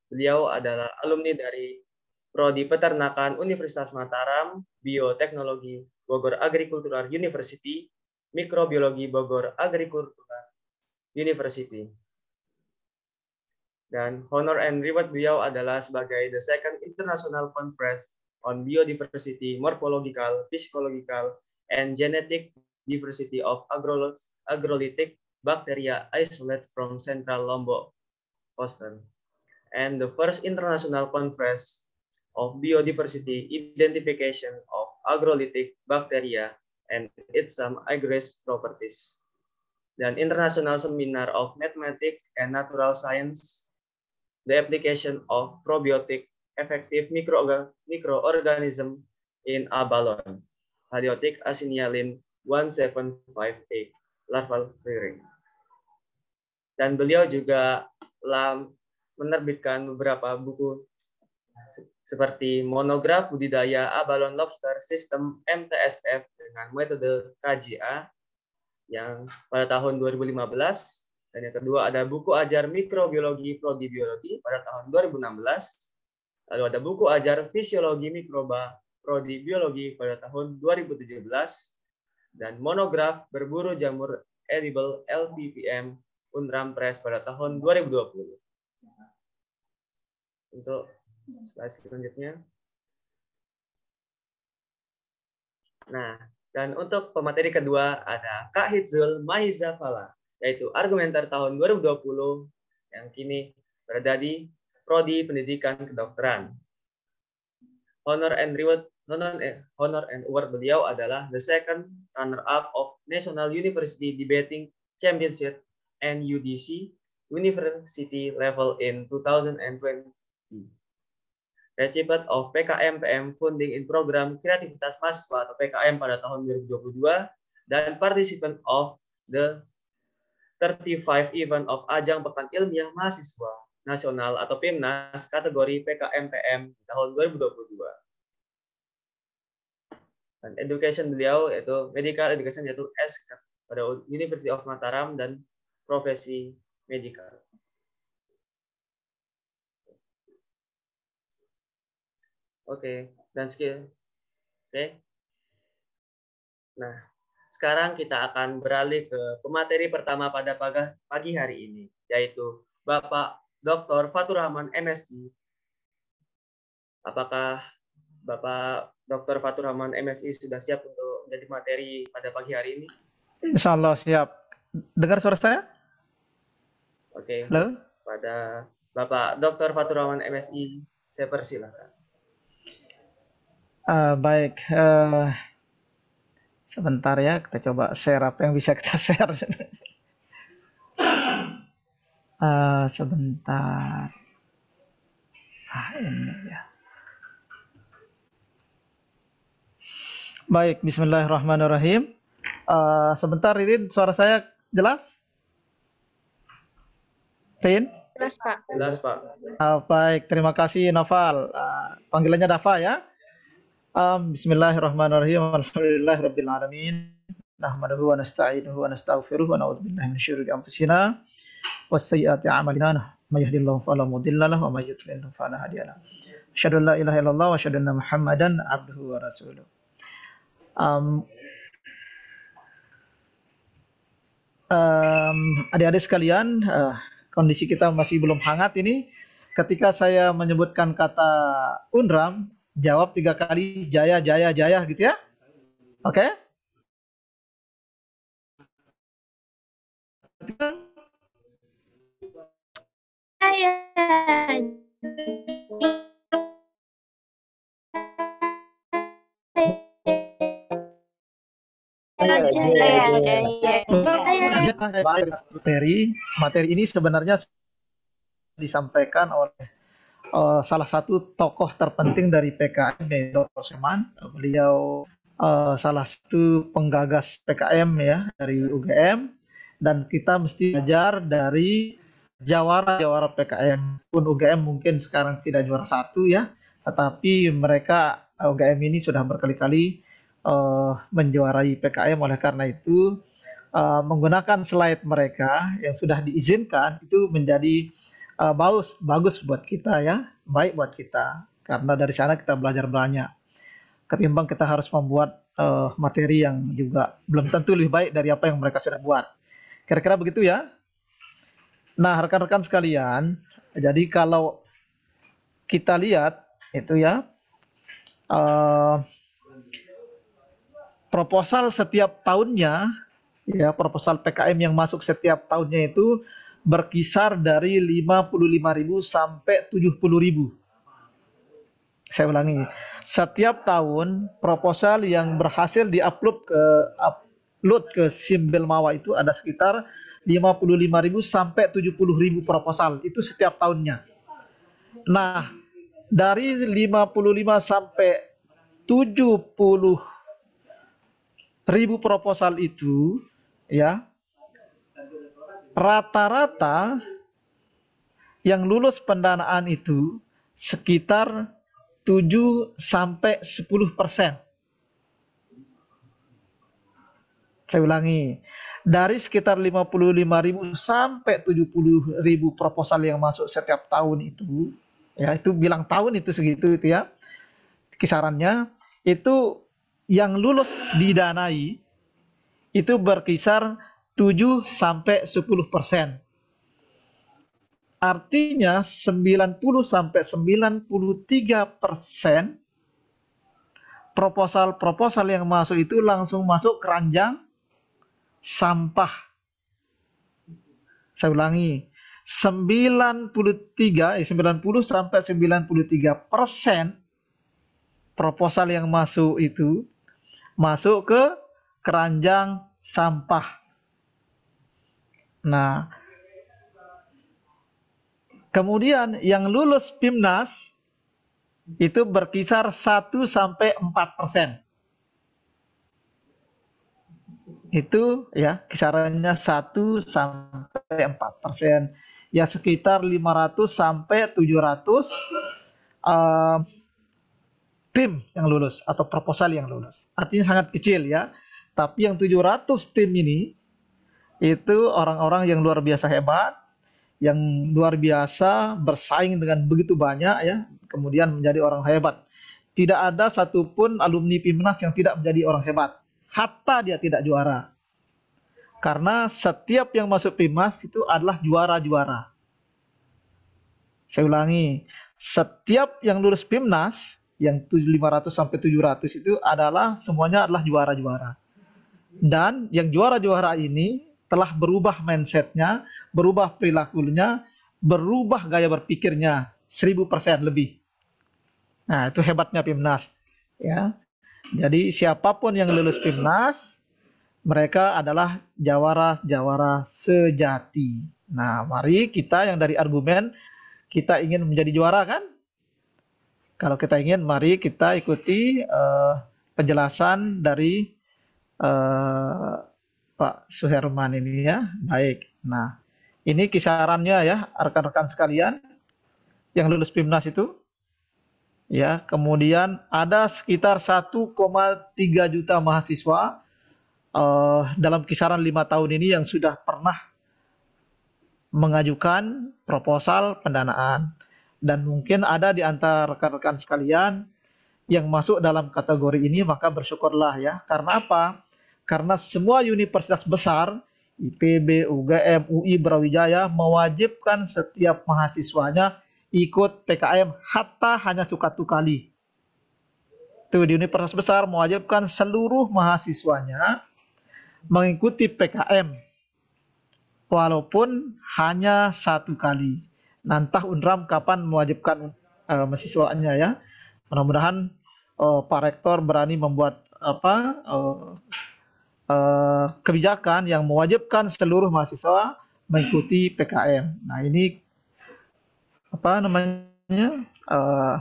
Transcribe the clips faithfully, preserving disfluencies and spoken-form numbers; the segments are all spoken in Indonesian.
Beliau adalah alumni dari Prodi Peternakan Universitas Mataram, Bioteknologi Bogor Agricultural University, Mikrobiologi Bogor Agricultural University. Dan honor and reward beliau adalah sebagai the second International Conference on Biodiversity, Morphological, Physiological, and Genetic Diversity of Agrolytic Bacteria Isolate from Central Lombok, Boston. And the first International Conference of Biodiversity Identification of Agrolytic Bacteria and its some Igres properties. Dan International Seminar of Mathematics and Natural Science, the application of probiotic effective micro microorganism in abalone, Haliotic Asinialin one seven five eight, larval rearing. Dan beliau juga telah menerbitkan beberapa buku seperti monograf budidaya abalone lobster sistem M T S F dengan metode K J A yang pada tahun dua ribu lima belas. Dan yang kedua ada buku ajar mikrobiologi prodi biologi pada tahun dua ribu enam belas. Lalu ada buku ajar fisiologi mikroba prodi biologi pada tahun dua ribu tujuh belas. Dan monograf berburu jamur edible L P P M Unram Press pada tahun dua ribu dua puluh. Untuk slide selanjutnya. Nah, dan untuk pemateri kedua ada Kak Hitzul Maizafala, yaitu argumenter tahun dua ribu dua puluh yang kini berada di Prodi Pendidikan Kedokteran. Honor and reward honor and award beliau adalah the second runner-up of National University Debating Championship N U D C University Level in two thousand twenty. Recipient of P K M P M Funding in Program Kreativitas Mahasiswa atau P K M pada tahun dua ribu dua puluh dua dan participant of the thirty-five event of Ajang Pekan Ilmiah Mahasiswa Nasional atau PIMNAS kategori P K M P M tahun dua ribu dua puluh dua. Dan education beliau yaitu medical education yaitu S pada University of Mataram dan profesi medical. Oke, dan skill. Oke. Nah, sekarang kita akan beralih ke pemateri pertama pada pagi hari ini, yaitu Bapak Doktor Fatur Rahman M Si. Apakah Bapak Doktor Fatur Rahman M Si sudah siap untuk menjadi materi pada pagi hari ini? Insya Allah siap. Dengar suara saya? Oke. Halo? Pada Bapak Doktor Fatur Rahman M Si, saya persilakan. Uh, baik, uh, sebentar ya, kita coba share apa yang bisa kita share. uh, sebentar. Ah, ini ya. Baik, Bismillahirrahmanirrahim. Uh, sebentar, Rin, suara saya jelas? Rin? Jelas, Pak. Jelas, Pak. Uh, baik, terima kasih, Noval. Uh, panggilannya Dafa ya. Um, Bismillahirrahmanirrahim. Alhamdulillahirabbil alamin. Nahmaduhu wa nasta'inuhu wa nastaghfiruh wa na'udzubillahi min syururi anfusina wasayyiati a'malina. May yahdihillahu fala mudilla lahu wa may yudlil fala hadiya lahu. Asyhadu an la ilaha illallah wa asyhadu anna Muhammadan abduhu wa rasuluh. Um, um, adik-adik sekalian, uh, kondisi kita masih belum hangat ini. Ketika saya menyebutkan kata Unram, jawab tiga kali jaya jaya jaya gitu ya. Oke? Okay? Jaya. Materi materi ini sebenarnya disampaikan oleh Uh, salah satu tokoh terpenting dari P K M, Doktor Seman. Beliau uh, salah satu penggagas P K M ya dari U G M, dan kita mesti belajar dari jawara-jawara P K M. Pun U G M mungkin sekarang tidak juara satu ya, tetapi mereka U G M ini sudah berkali-kali uh, menjuarai P K M. Oleh karena itu uh, menggunakan slide mereka yang sudah diizinkan itu menjadi uh, bagus, bagus buat kita ya, baik buat kita. Karena dari sana kita belajar banyak. Ketimbang kita harus membuat uh, materi yang juga belum tentu lebih baik dari apa yang mereka sudah buat. Kira-kira begitu ya. Nah, rekan-rekan sekalian, jadi kalau kita lihat itu ya, uh, proposal setiap tahunnya, ya proposal P K M yang masuk setiap tahunnya itu berkisar dari lima puluh lima ribu sampai tujuh puluh ribu. Saya ulangi, setiap tahun proposal yang berhasil diupload ke upload ke Simbel Mawa itu ada sekitar lima puluh lima ribu sampai tujuh puluh ribu proposal itu setiap tahunnya. Nah, dari lima puluh lima sampai tujuh puluh ribu proposal itu ya, rata-rata yang lulus pendanaan itu sekitar tujuh sampai sepuluh persen. Saya ulangi, dari sekitar lima puluh lima ribu sampai tujuh puluh ribu proposal yang masuk setiap tahun itu, ya itu bilang tahun itu segitu itu ya, kisarannya itu yang lulus didanai itu berkisar tujuh sampai sepuluh persen. Artinya sembilan puluh sampai sembilan puluh tiga persen proposal-proposal yang masuk itu langsung masuk keranjang sampah. Saya ulangi, sembilan puluh tiga, eh, sembilan puluh sampai sembilan puluh tiga persen proposal yang masuk itu masuk ke keranjang sampah. Nah, kemudian yang lulus PIMNAS itu berkisar satu sampai empat persen. Itu ya kisarannya satu sampai empat persen. Ya sekitar lima ratus sampai tujuh ratus uh, tim yang lulus atau proposal yang lulus. Artinya sangat kecil ya. Tapi yang tujuh ratus tim ini itu orang-orang yang luar biasa hebat, yang luar biasa bersaing dengan begitu banyak ya, kemudian menjadi orang hebat. Tidak ada satupun alumni PIMNAS yang tidak menjadi orang hebat, hatta dia tidak juara. Karena setiap yang masuk PIMNAS itu adalah juara-juara. Saya ulangi, setiap yang lulus PIMNAS yang lima ratus sampai tujuh ratus itu adalah semuanya adalah juara-juara. Dan yang juara-juara ini telah berubah mindsetnya, berubah perilakunya, berubah gaya berpikirnya seribu persen lebih. Nah, itu hebatnya PIMNAS. Ya, jadi siapapun yang lulus PIMNAS, mereka adalah jawara-jawara sejati. Nah, mari kita yang dari argumen, kita ingin menjadi juara kan? Kalau kita ingin, mari kita ikuti uh, penjelasan dari uh, Pak Suherman ini ya. Baik. Nah, ini kisarannya ya, rekan-rekan sekalian yang lulus PIMNAS itu. Ya, kemudian ada sekitar satu koma tiga juta mahasiswa uh, dalam kisaran lima tahun ini yang sudah pernah mengajukan proposal pendanaan. Dan mungkin ada di antara rekan-rekan sekalian yang masuk dalam kategori ini, maka bersyukurlah ya. Karena apa? Karena semua universitas besar, I P B, U G M, U I, Brawijaya, mewajibkan setiap mahasiswanya ikut P K M hatta hanya sukatu kali. Itu di universitas besar mewajibkan seluruh mahasiswanya mengikuti P K M walaupun hanya satu kali. Nah, entah UNRAM kapan mewajibkan uh, mahasiswanya ya. Mudah-mudahan uh, Pak Rektor berani membuat apa uh, uh, kebijakan yang mewajibkan seluruh mahasiswa mengikuti P K M. Nah, ini apa namanya uh,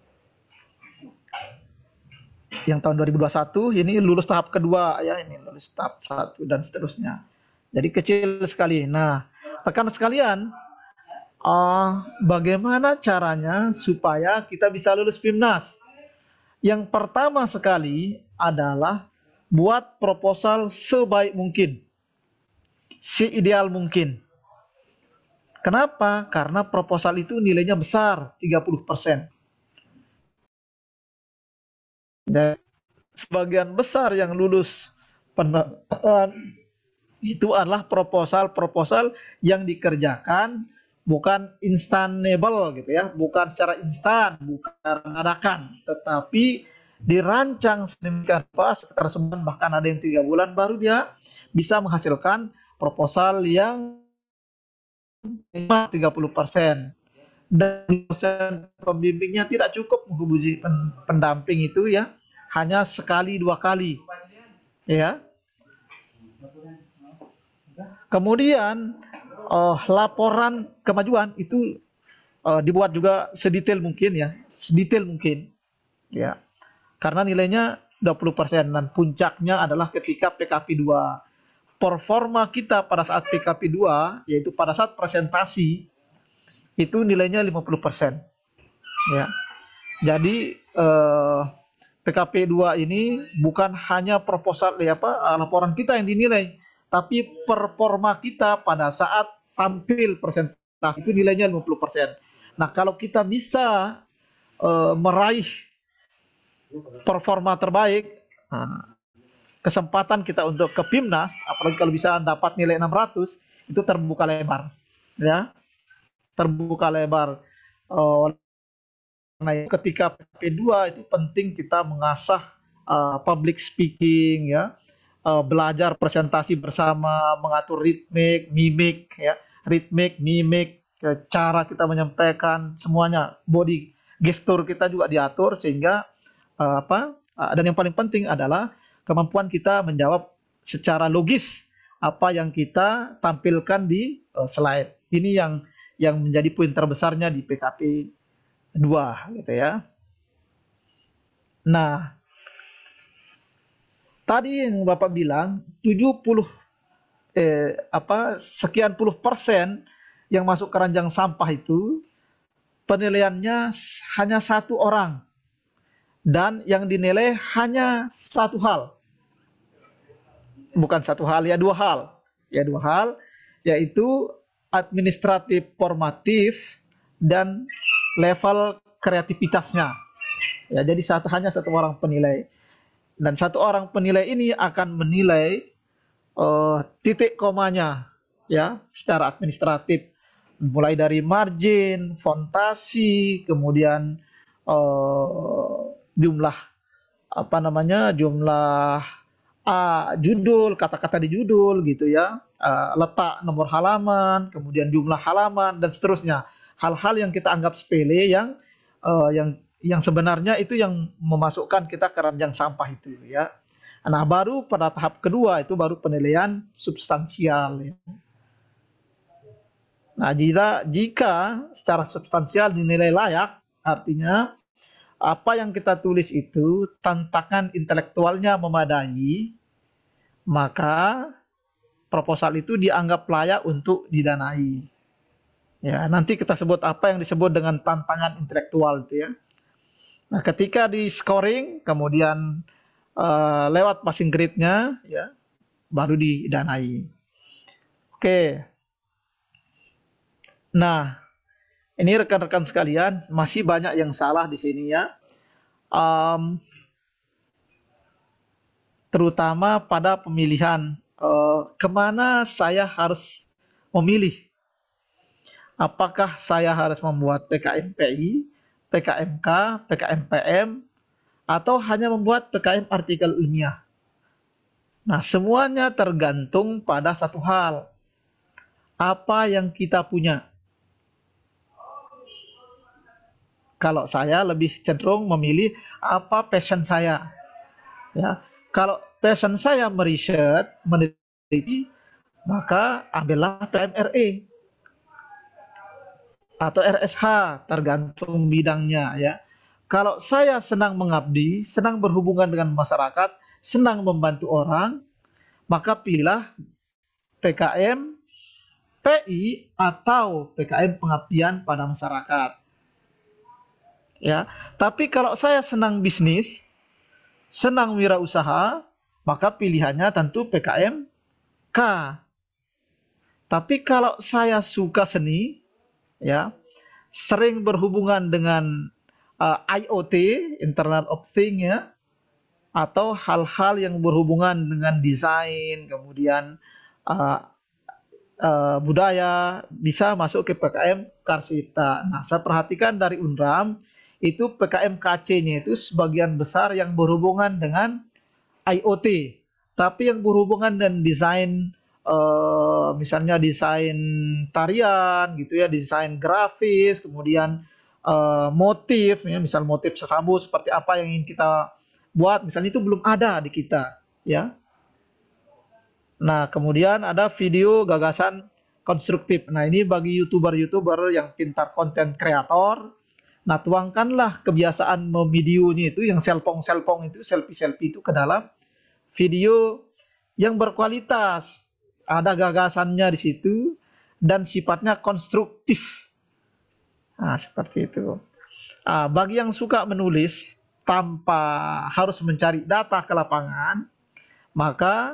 yang tahun dua ribu dua puluh satu ini lulus tahap kedua ya, ini lulus tahap satu dan seterusnya. Jadi kecil sekali. Nah, rekan sekalian, uh, bagaimana caranya supaya kita bisa lulus PIMNAS? Yang pertama sekali adalah buat proposal sebaik mungkin, seideal mungkin. Kenapa? Karena proposal itu nilainya besar, tiga puluh persen. Dan sebagian besar yang lulus penerbangan itu adalah proposal-proposal yang dikerjakan bukan instanable gitu ya, bukan secara instan, bukan dadakan, tetapi dirancang sedemikian rupa sekitar sebulan, bahkan ada yang tiga bulan baru dia bisa menghasilkan proposal yang tiga puluh persen. Dan dosen pembimbingnya tidak cukup menghubungi pendamping itu ya, hanya sekali dua kali ya. Kemudian uh, laporan kemajuan itu uh, dibuat juga sedetail mungkin ya, sedetail mungkin ya. Karena nilainya dua puluh persen dan puncaknya adalah ketika P K P dua. Performa kita pada saat P K P dua yaitu pada saat presentasi itu nilainya lima puluh persen ya. Jadi eh, P K P dua ini bukan hanya proposal ya apa laporan kita yang dinilai, tapi performa kita pada saat tampil presentasi itu nilainya lima puluh persen. Nah, kalau kita bisa eh, meraih performa terbaik, nah, kesempatan kita untuk ke PIMNAS, apalagi kalau bisa dapat nilai enam ratus, itu terbuka lebar ya. Terbuka lebar. Uh, Nah, ketika P K P dua itu penting kita mengasah uh, public speaking ya, uh, belajar presentasi bersama, mengatur ritmik, mimik ya, ritmik, mimik, ya, cara kita menyampaikan semuanya, body gestur kita juga diatur sehingga uh, apa? Uh, dan yang paling penting adalah kemampuan kita menjawab secara logis apa yang kita tampilkan di uh, slide. Ini yang yang menjadi poin terbesarnya di P K P dua gitu ya. Nah, tadi yang Bapak bilang tujuh puluh eh, apa sekian puluh persen yang masuk keranjang sampah itu penilaiannya hanya satu orang dan yang dinilai hanya satu hal. Bukan satu hal ya, dua hal. Ya dua hal yaitu administratif formatif dan level kreativitasnya. Ya, jadi satu hanya satu orang penilai. Dan satu orang penilai ini akan menilai uh, titik komanya ya secara administratif, mulai dari margin, fontasi, kemudian uh, jumlah apa namanya jumlah uh, judul, kata-kata di judul gitu ya, uh, letak nomor halaman, kemudian jumlah halaman dan seterusnya. Hal-hal yang kita anggap sepele yang uh, yang yang sebenarnya itu yang memasukkan kita ke ranjang sampah itu ya. Nah, baru pada tahap kedua itu baru penilaian substansial ya. Nah, jika jika secara substansial dinilai layak, artinya apa yang kita tulis itu tantangan intelektualnya memadai, maka proposal itu dianggap layak untuk didanai. Ya, nanti kita sebut apa yang disebut dengan tantangan intelektual itu ya. Nah, ketika di scoring, kemudian uh, lewat passing grade-nya, ya, baru didanai. Oke. Nah, ini rekan-rekan sekalian, masih banyak yang salah di sini ya. Um, terutama pada pemilihan uh, kemana saya harus memilih. Apakah saya harus membuat P K M P I, P K M K, P K M P M, atau hanya membuat P K M artikel ilmiah. Nah, semuanya tergantung pada satu hal. Apa yang kita punya. Kalau saya lebih cenderung memilih apa passion saya. Ya, kalau passion saya meriset, meneliti, maka ambillah P M R E atau R S H, tergantung bidangnya ya. Kalau saya senang mengabdi, senang berhubungan dengan masyarakat, senang membantu orang, maka pilihlah P K M P I atau P K M pengabdian pada masyarakat. Ya, tapi kalau saya senang bisnis, senang wirausaha, maka pilihannya tentu P K M K. Tapi kalau saya suka seni, ya, sering berhubungan dengan uh, I O T, Internet of Things, ya, atau hal-hal yang berhubungan dengan desain, kemudian uh, uh, budaya, bisa masuk ke P K M Karsita. Nah, saya perhatikan dari Unram, itu P K M K C-nya itu sebagian besar yang berhubungan dengan I O T, tapi yang berhubungan dengan desain, eh, misalnya desain tarian gitu ya, desain grafis, kemudian eh, motif, ya, misal motif sesabu seperti apa yang ingin kita buat, misalnya itu belum ada di kita, ya. Nah, kemudian ada video gagasan konstruktif. Nah, ini bagi youtuber-youtuber yang pintar konten kreator. Nah, tuangkanlah kebiasaan memvideonya itu, yang selfong-selfong itu, selfie-selfie itu ke dalam video yang berkualitas. Ada gagasannya di situ dan sifatnya konstruktif. Nah, seperti itu. Nah, bagi yang suka menulis tanpa harus mencari data ke lapangan, maka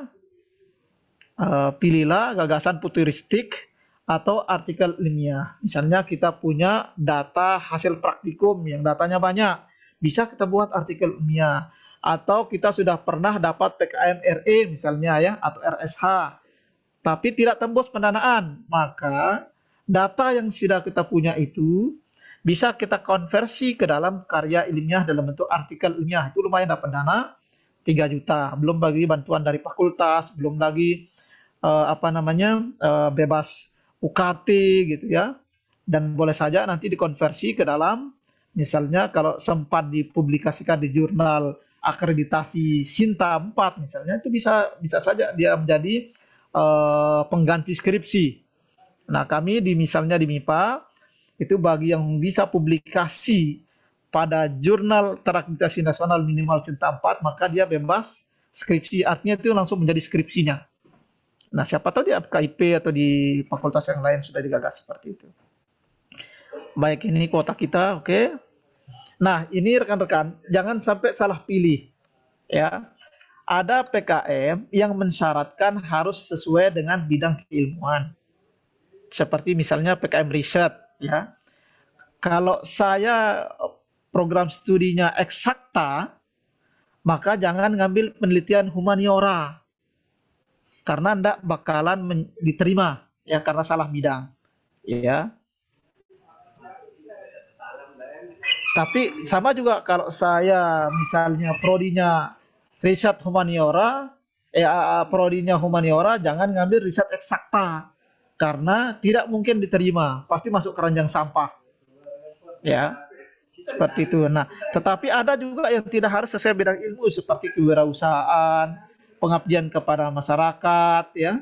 uh, pilihlah gagasan futuristik atau artikel ilmiah. Misalnya kita punya data hasil praktikum yang datanya banyak, bisa kita buat artikel ilmiah. Atau kita sudah pernah dapat P K M R E misalnya ya, atau R S H, tapi tidak tembus pendanaan, maka data yang sudah kita punya itu bisa kita konversi ke dalam karya ilmiah dalam bentuk artikel ilmiah. Itu lumayan dapat dana tiga juta, belum bagi bantuan dari fakultas, belum lagi uh, apa namanya uh, bebas U K T gitu ya, dan boleh saja nanti dikonversi ke dalam, misalnya kalau sempat dipublikasikan di jurnal akreditasi Sinta empat misalnya, itu bisa bisa saja dia menjadi uh, pengganti skripsi. Nah, kami di misalnya di M I P A itu bagi yang bisa publikasi pada jurnal terakreditasi nasional minimal Sinta empat, maka dia bebas skripsi, artinya itu langsung menjadi skripsinya. Nah, siapa tahu di K I P atau di fakultas yang lain sudah digagas seperti itu. Baik, ini kuota kita, oke. Okay. Nah, ini rekan-rekan, jangan sampai salah pilih. Ya, ada P K M yang mensyaratkan harus sesuai dengan bidang keilmuan. Seperti misalnya P K M riset, ya. Kalau saya program studinya eksakta, maka jangan ngambil penelitian humaniora, karena ndak bakalan diterima, ya, karena salah bidang, ya. Tapi sama juga kalau saya misalnya prodinya riset humaniora, eh prodinya humaniora, jangan ngambil riset eksakta karena tidak mungkin diterima, pasti masuk keranjang sampah. Ya. Seperti itu. Nah, tetapi ada juga yang tidak harus sesuai bidang ilmu seperti kewirausahaan, pengabdian kepada masyarakat, ya.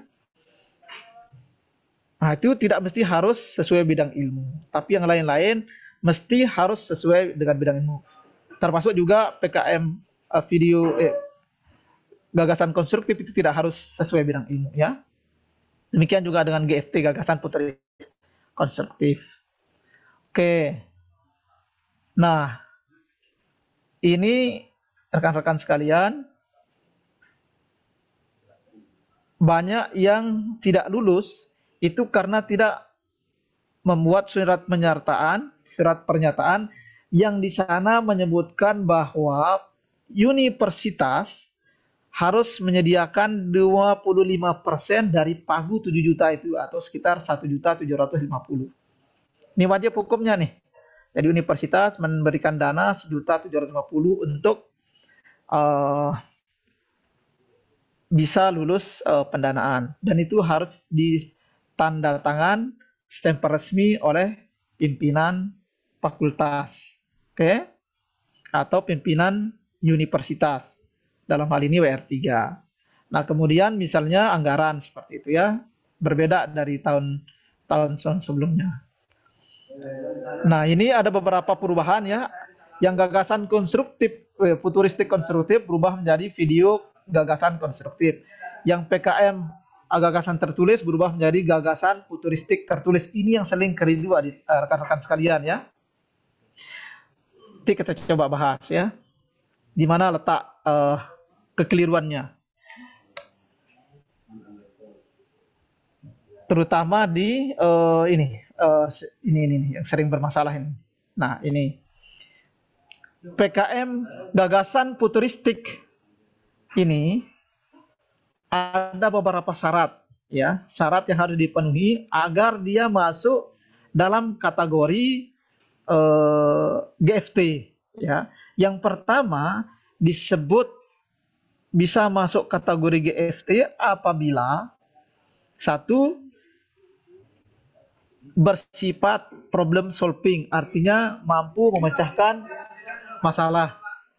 Nah, itu tidak mesti harus sesuai bidang ilmu, tapi yang lain-lain mesti harus sesuai dengan bidang ilmu. Termasuk juga P K M uh, video eh, gagasan konstruktif itu tidak harus sesuai bidang ilmu, ya. Demikian juga dengan G F T, gagasan futuristik konstruktif. Oke. Nah, ini rekan-rekan sekalian, banyak yang tidak lulus itu karena tidak membuat surat penyertaan, surat pernyataan yang di sana menyebutkan bahwa universitas harus menyediakan dua puluh lima persen dari pagu tujuh juta itu, atau sekitar satu juta tujuh ratus lima puluh. Ini wajib hukumnya nih. Jadi universitas memberikan dana sejuta tujuh ratus lima puluh untuk uh, bisa lulus uh, pendanaan, dan itu harus ditanda tangan stempel resmi oleh pimpinan fakultas, oke, okay? Atau pimpinan universitas, dalam hal ini W R tiga. Nah, kemudian misalnya anggaran seperti itu, ya, berbeda dari tahun-tahun sebelumnya. Nah, ini ada beberapa perubahan, ya. Yang gagasan konstruktif, eh, futuristik konstruktif berubah menjadi video gagasan konstruktif. Yang P K M gagasan tertulis berubah menjadi gagasan futuristik tertulis. Ini yang sering kerindu rekan-rekan sekalian, ya. Nanti kita coba bahas, ya, di mana letak uh, kekeliruannya. terutama di eh, ini, eh, ini ini nih, yang sering bermasalah ini. Nah, ini P K M gagasan futuristik ini ada beberapa syarat, ya, syarat yang harus dipenuhi agar dia masuk dalam kategori eh, G F T, ya. Yang pertama disebut bisa masuk kategori G F T apabila satu bersifat problem solving, artinya mampu memecahkan masalah.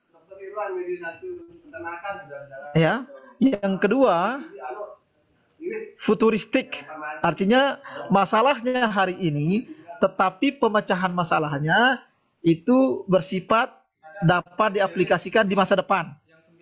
Ya, yang kedua futuristik, artinya masalahnya hari ini, tetapi pemecahan masalahnya itu bersifat dapat diaplikasikan di masa depan.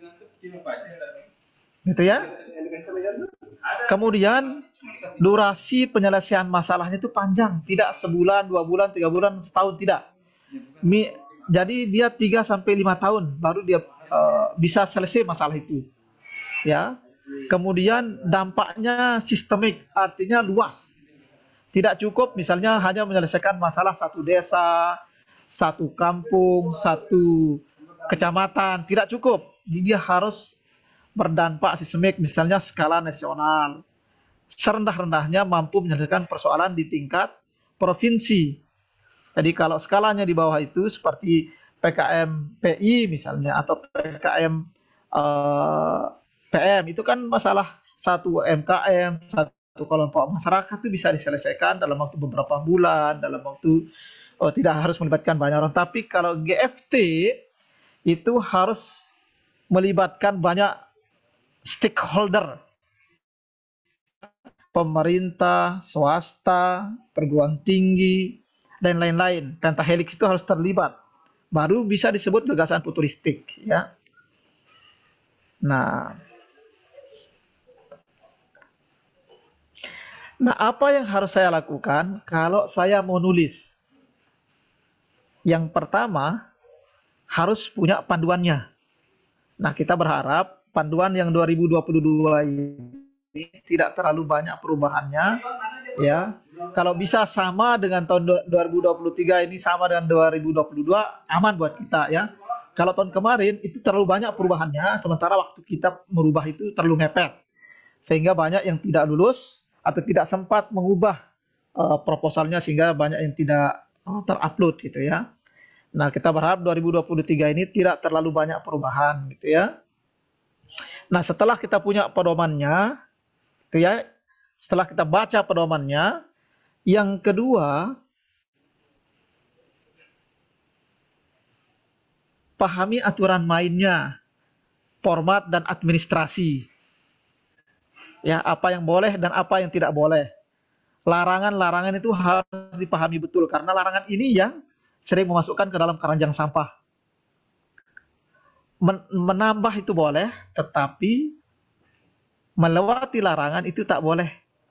Gitu ya. Kemudian durasi penyelesaian masalahnya itu panjang, tidak sebulan, dua bulan, tiga bulan, setahun, tidak. Mi, jadi dia tiga sampai lima tahun baru dia uh, bisa selesai masalah itu. Ya. Kemudian dampaknya sistemik, artinya luas. Tidak cukup misalnya hanya menyelesaikan masalah satu desa, satu kampung, satu kecamatan, tidak cukup. Dia harus berdampak sistemik, misalnya skala nasional. Serendah-rendahnya mampu menyelesaikan persoalan di tingkat provinsi. Jadi kalau skalanya di bawah itu seperti P K M P I misalnya, atau P K M eh, P M, itu kan masalah satu U M K M, satu kelompok masyarakat itu bisa diselesaikan dalam waktu beberapa bulan, dalam waktu oh, tidak harus melibatkan banyak orang. Tapi kalau G F T itu harus melibatkan banyak stakeholder, pemerintah, swasta, perguruan tinggi, dan lain-lain. Pentahelix itu harus terlibat, baru bisa disebut gagasan futuristik, ya. Nah, nah apa yang harus saya lakukan kalau saya mau nulis? Yang pertama harus punya panduannya. Nah, kita berharap panduan yang dua ribu dua puluh dua ini tidak terlalu banyak perubahannya, ya. Kalau bisa sama dengan tahun dua ribu dua puluh tiga ini, sama dengan dua ribu dua puluh dua, aman buat kita, ya. Kalau tahun kemarin itu terlalu banyak perubahannya, sementara waktu kita merubah itu terlalu mepet, sehingga banyak yang tidak lulus atau tidak sempat mengubah uh, proposalnya, sehingga banyak yang tidak uh, terupload, gitu ya. Nah, kita berharap dua ribu dua puluh tiga ini tidak terlalu banyak perubahan, gitu ya. Nah, setelah kita punya pedomannya, gitu ya, setelah kita baca pedomannya, yang kedua, pahami aturan mainnya, format dan administrasi. Ya, apa yang boleh dan apa yang tidak boleh. Larangan-larangan itu harus dipahami betul, karena larangan ini yang sering memasukkan ke dalam keranjang sampah. Men menambah itu boleh, tetapi melewati larangan itu tak boleh.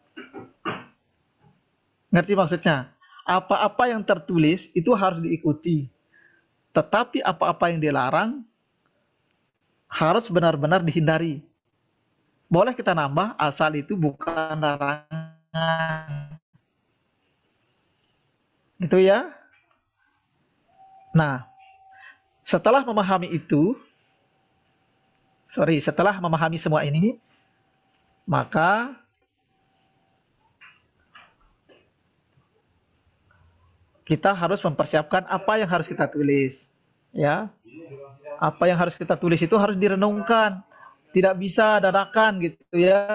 Ngerti maksudnya? Apa-apa yang tertulis itu harus diikuti, tetapi apa-apa yang dilarang harus benar-benar dihindari. Boleh kita nambah asal itu bukan larangan. Gitu ya. Nah, setelah memahami itu, sorry, setelah memahami semua ini, maka kita harus mempersiapkan apa yang harus kita tulis, ya. Apa yang harus kita tulis itu harus direnungkan, tidak bisa dadakan, gitu ya.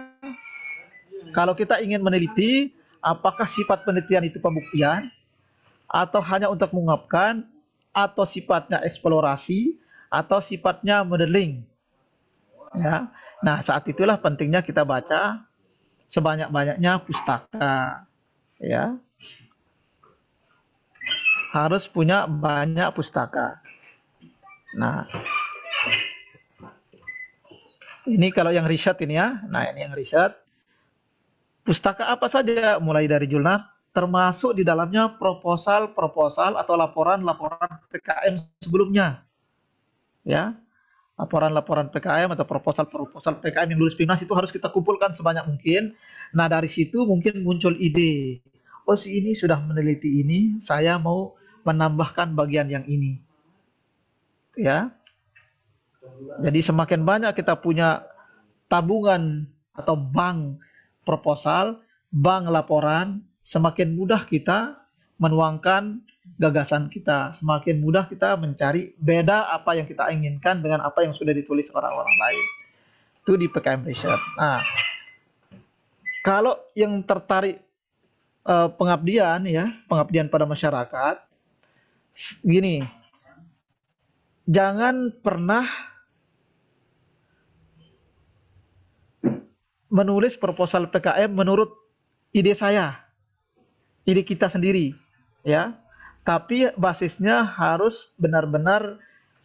Kalau kita ingin meneliti, apakah sifat penelitian itu pembuktian, atau hanya untuk mengungkapkan, atau sifatnya eksplorasi, atau sifatnya modeling, ya. Nah, saat itulah pentingnya kita baca sebanyak-banyaknya pustaka, ya. Harus punya banyak pustaka. Nah, ini kalau yang riset ini, ya. Nah, ini yang riset. Pustaka apa saja, mulai dari jurnal, termasuk di dalamnya proposal-proposal atau laporan-laporan P K M sebelumnya, ya. Laporan-laporan P K M atau proposal-proposal P K M yang lulus PIMNAS itu harus kita kumpulkan sebanyak mungkin. Nah, dari situ mungkin muncul ide. Oh, si ini sudah meneliti ini, saya mau menambahkan bagian yang ini. Ya. Jadi semakin banyak kita punya tabungan atau bank proposal, bank laporan, semakin mudah kita menuangkan gagasan kita, semakin mudah kita mencari beda apa yang kita inginkan dengan apa yang sudah ditulis orang-orang lain. Itu di P K M Research. Nah, kalau yang tertarik eh, pengabdian ya, pengabdian pada masyarakat, gini, jangan pernah menulis proposal P K M menurut ide saya, ide kita sendiri, ya. Tapi basisnya harus benar-benar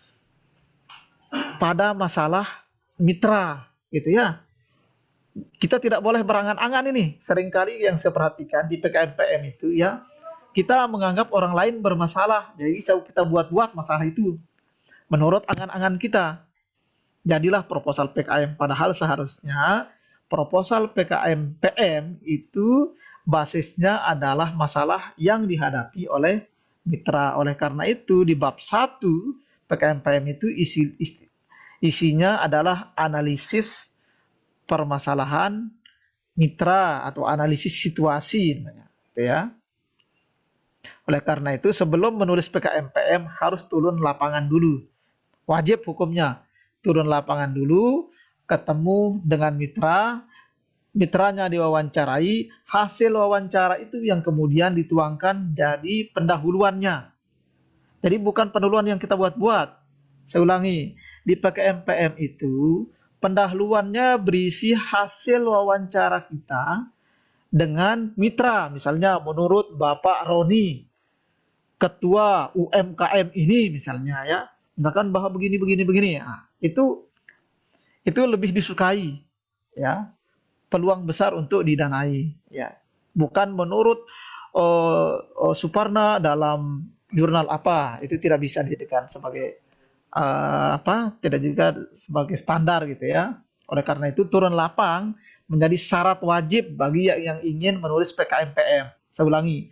pada masalah mitra, gitu ya. Kita tidak boleh berangan-angan ini. Seringkali yang saya perhatikan di P K M P M itu ya, kita menganggap orang lain bermasalah. Jadi kita buat-buat masalah itu menurut angan-angan kita. Jadilah proposal P K M. Padahal seharusnya proposal P K M P M itu basisnya adalah masalah yang dihadapi oleh mitra. Oleh karena itu di bab satu P K M P M itu isi, isi, isinya adalah analisis permasalahan mitra atau analisis situasi namanya, ya. Oleh karena itu sebelum menulis P K M P M harus turun lapangan dulu. Wajib hukumnya turun lapangan dulu, ketemu dengan mitra, mitranya diwawancarai, hasil wawancara itu yang kemudian dituangkan jadi pendahuluannya. Jadi bukan pendahuluan yang kita buat-buat. Saya ulangi, di P K M P M itu pendahuluannya berisi hasil wawancara kita dengan mitra. Misalnya menurut Bapak Roni, ketua U M K M ini misalnya ya, bahkan bahwa begini begini begini. Nah, itu itu lebih disukai ya, peluang besar untuk didanai ya, bukan menurut uh, uh, Suparna dalam jurnal apa, itu tidak bisa dijadikan sebagai uh, apa, tidak juga sebagai standar gitu ya. Oleh karena itu turun lapang menjadi syarat wajib bagi yang, yang ingin menulis P K M P M. Saya ulangi,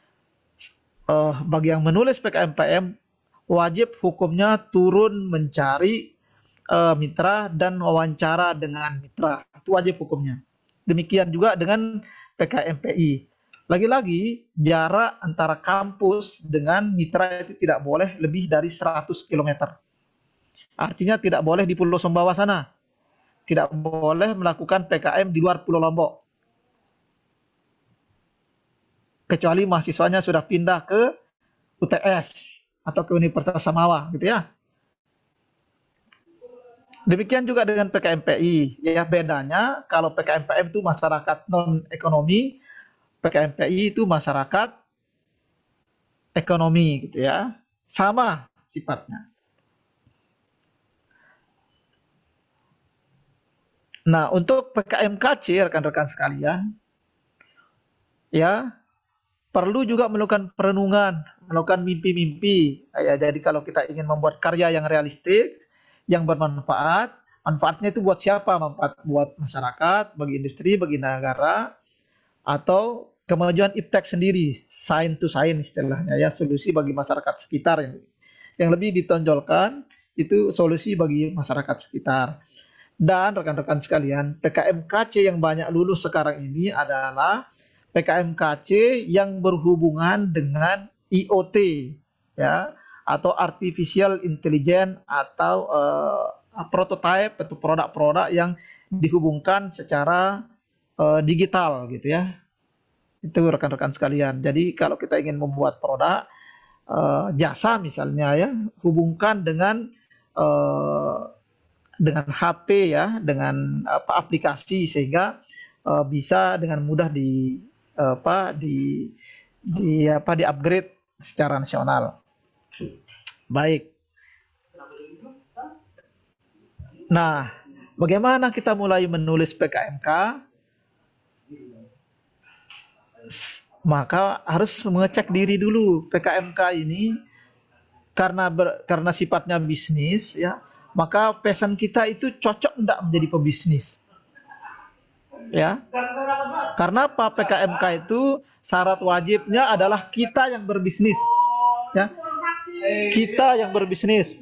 uh, bagi yang menulis P K M P M wajib hukumnya turun mencari uh, mitra dan wawancara dengan mitra. Itu wajib hukumnya. Demikian juga dengan P K M P I. Lagi-lagi jarak antara kampus dengan mitra itu tidak boleh lebih dari seratus kilometer. Artinya tidak boleh di Pulau Sumbawa sana. Tidak boleh melakukan P K M di luar Pulau Lombok. Kecuali mahasiswanya sudah pindah ke U T S atau ke Universitas Samawa gitu ya. Demikian juga dengan P K M P I. Ya, bedanya kalau P K M P M itu masyarakat non ekonomi, P K M P I itu masyarakat ekonomi gitu ya. Sama sifatnya. Nah, untuk P K M K C rekan-rekan sekalian, ya, perlu juga melakukan perenungan, melakukan mimpi-mimpi. Ya, jadi kalau kita ingin membuat karya yang realistik, yang bermanfaat, manfaatnya itu buat siapa? Manfaat buat masyarakat, bagi industri, bagi negara, atau kemajuan iptek sendiri, sign to sign istilahnya ya, solusi bagi masyarakat sekitar. Yang, yang lebih ditonjolkan itu solusi bagi masyarakat sekitar. Dan rekan-rekan sekalian, P K M K C yang banyak lulus sekarang ini adalah P K M K C yang berhubungan dengan I O T ya, atau artificial intelligence, atau uh, prototype atau produk-produk yang dihubungkan secara uh, digital gitu ya. Itu rekan-rekan sekalian. Jadi kalau kita ingin membuat produk uh, jasa misalnya ya, hubungkan dengan uh, dengan H P ya, dengan apa, aplikasi, sehingga uh, bisa dengan mudah di apa di di apa di upgrade secara nasional. Baik. Nah, bagaimana kita mulai menulis P K M K? Maka harus mengecek diri dulu. P K M K ini karena ber, karena sifatnya bisnis ya, maka passion kita itu cocok enggak menjadi pebisnis. Ya. Karena apa? P K M K itu syarat wajibnya adalah kita yang berbisnis. Ya. Kita yang berbisnis.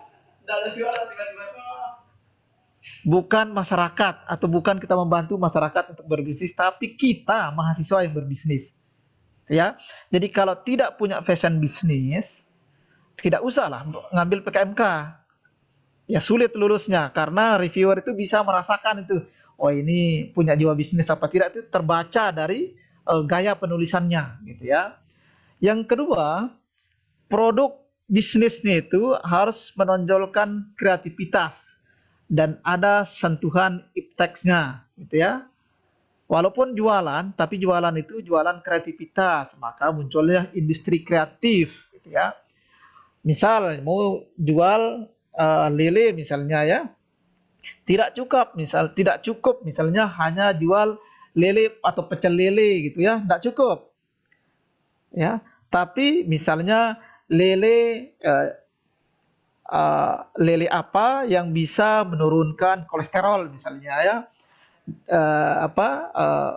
Bukan masyarakat atau bukan kita membantu masyarakat untuk berbisnis, tapi kita mahasiswa yang berbisnis. Ya. Jadi kalau tidak punya passion bisnis, tidak usahlah ngambil P K M K. Ya sulit lulusnya karena reviewer itu bisa merasakan itu, oh ini punya jiwa bisnis apa tidak itu terbaca dari uh, gaya penulisannya gitu ya. Yang kedua, produk bisnisnya itu harus menonjolkan kreativitas dan ada sentuhan ipteksnya gitu ya. Walaupun jualan, tapi jualan itu jualan kreativitas, maka munculnya industri kreatif gitu ya. Misal mau jual uh, lele misalnya ya, tidak cukup misal tidak cukup misalnya hanya jual lele atau pecel lele gitu ya, tidak cukup ya. Tapi misalnya lele uh, uh, lele apa yang bisa menurunkan kolesterol misalnya ya, uh, apa uh,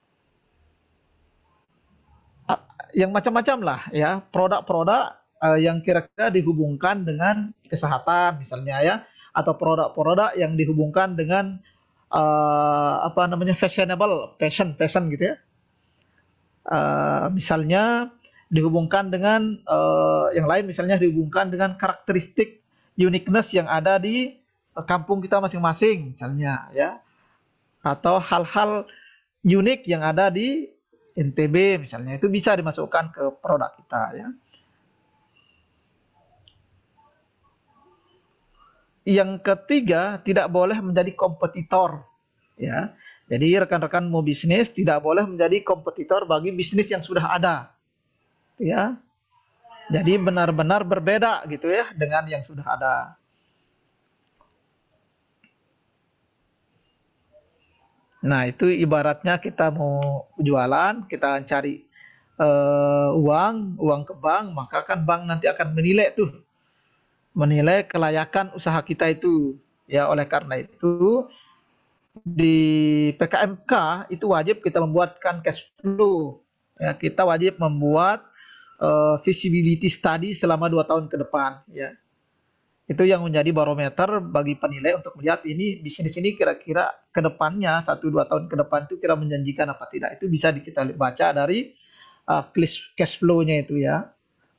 uh, yang macam-macam lah ya, produk-produk uh, yang kira-kira dihubungkan dengan kesehatan misalnya ya, atau produk-produk yang dihubungkan dengan uh, apa namanya fashionable, fashion, fashion gitu ya. Uh, misalnya dihubungkan dengan uh, yang lain, misalnya dihubungkan dengan karakteristik uniqueness yang ada di kampung kita masing-masing misalnya ya, atau hal-hal unik yang ada di N T B misalnya, itu bisa dimasukkan ke produk kita ya. Yang ketiga, tidak boleh menjadi kompetitor ya. Jadi rekan-rekan mau bisnis tidak boleh menjadi kompetitor bagi bisnis yang sudah ada ya. Jadi benar-benar berbeda gitu ya dengan yang sudah ada. Nah, itu ibaratnya kita mau jualan, kita cari uh, uang, uang ke bank, maka kan bank nanti akan menilai tuh, menilai kelayakan usaha kita itu. Ya, oleh karena itu di P K M K itu wajib kita membuatkan cash flow. Ya, kita wajib membuat uh, visibility study selama dua tahun ke depan. Ya, itu yang menjadi barometer bagi penilai untuk melihat ini bisnis ini kira-kira ke depannya satu dua tahun ke depan itu kira menjanjikan apa tidak. Itu bisa kita baca dari uh, cash flow-nya itu ya.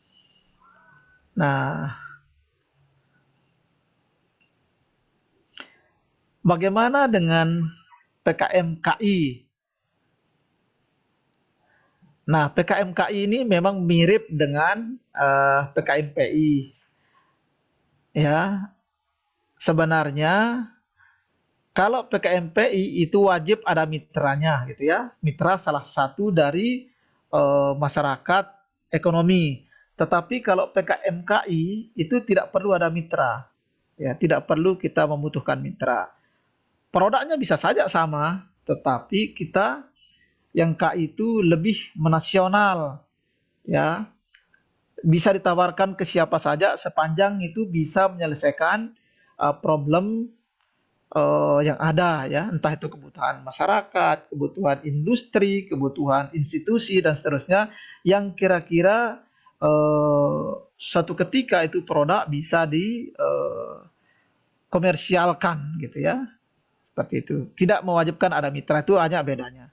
Nah, bagaimana dengan P K M K I? Nah, P K M K I ini memang mirip dengan uh, P K M P I. Ya, sebenarnya kalau P K M P I itu wajib ada mitranya gitu ya. Mitra salah satu dari uh, masyarakat ekonomi. Tetapi kalau P K M K I itu tidak perlu ada mitra. Ya, tidak perlu kita membutuhkan mitra. Produknya bisa saja sama, tetapi kita yang K I itu lebih menasional. Ya, bisa ditawarkan ke siapa saja sepanjang itu bisa menyelesaikan uh, problem uh, yang ada ya, entah itu kebutuhan masyarakat, kebutuhan industri, kebutuhan institusi dan seterusnya yang kira-kira uh, suatu ketika itu produk bisa di uh, komersialkan gitu ya. Seperti itu. Tidak mewajibkan ada mitra, itu hanya bedanya.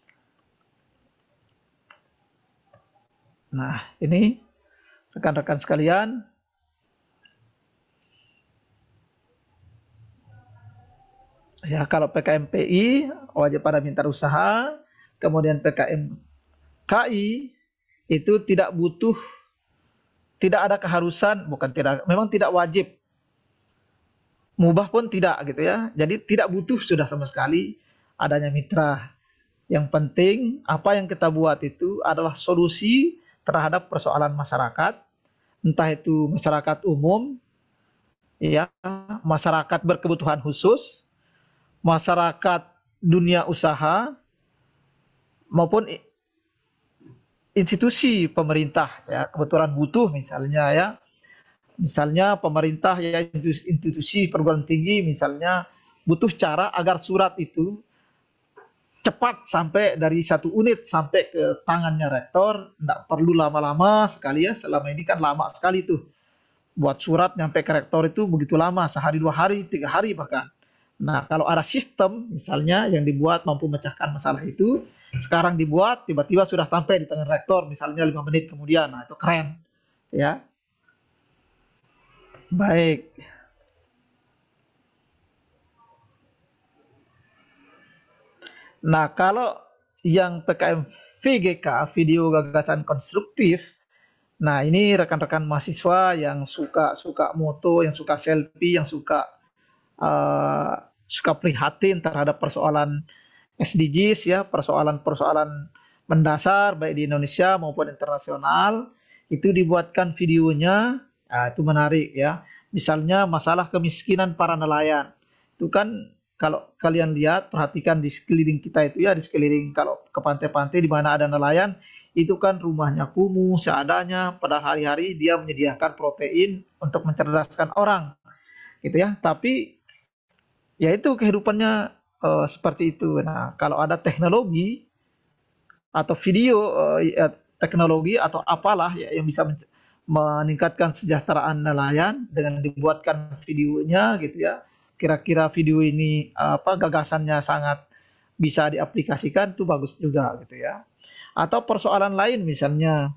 Nah, ini rekan-rekan sekalian, ya kalau P K M P I wajib pada mitra usaha, kemudian P K M K I itu tidak butuh, tidak ada keharusan, bukan tidak, memang tidak wajib, mubah pun tidak gitu ya. Jadi tidak butuh sudah sama sekali adanya mitra. Yang penting apa yang kita buat itu adalah solusi terhadap persoalan masyarakat, entah itu masyarakat umum, ya, masyarakat berkebutuhan khusus, masyarakat dunia usaha, maupun institusi pemerintah, ya, kebetulan butuh misalnya ya, Misalnya pemerintah ya institusi perguruan tinggi misalnya butuh cara agar surat itu cepat sampai dari satu unit sampai ke tangannya rektor, tidak perlu lama-lama sekali ya. Selama ini kan lama sekali tuh buat surat nyampe ke rektor itu begitu lama, sehari dua hari, tiga hari bahkan. Nah, kalau ada sistem misalnya yang dibuat mampu memecahkan masalah itu, sekarang dibuat tiba-tiba sudah sampai di tangan rektor misalnya lima menit kemudian, nah itu keren ya. Baik. Nah, kalau yang P K M V G K, video gagasan konstruktif, nah ini rekan-rekan mahasiswa yang suka suka moto, yang suka selfie, yang suka eh, suka prihatin terhadap persoalan S D Gs ya, persoalan-persoalan mendasar baik di Indonesia maupun internasional, itu dibuatkan videonya, nah, itu menarik ya. Misalnya masalah kemiskinan para nelayan. Itu kan kalau kalian lihat, perhatikan di sekeliling kita itu ya, di sekeliling kalau ke pantai-pantai di mana ada nelayan, itu kan rumahnya kumuh, seadanya, pada hari-hari dia menyediakan protein untuk mencerdaskan orang, gitu ya. Tapi ya itu kehidupannya eh, seperti itu. Nah, kalau ada teknologi atau video eh, ya, teknologi atau apalah ya yang bisa men- meningkatkan kesejahteraan nelayan dengan dibuatkan videonya gitu ya. Kira-kira video ini apa gagasannya sangat bisa diaplikasikan itu bagus juga gitu ya. Atau persoalan lain misalnya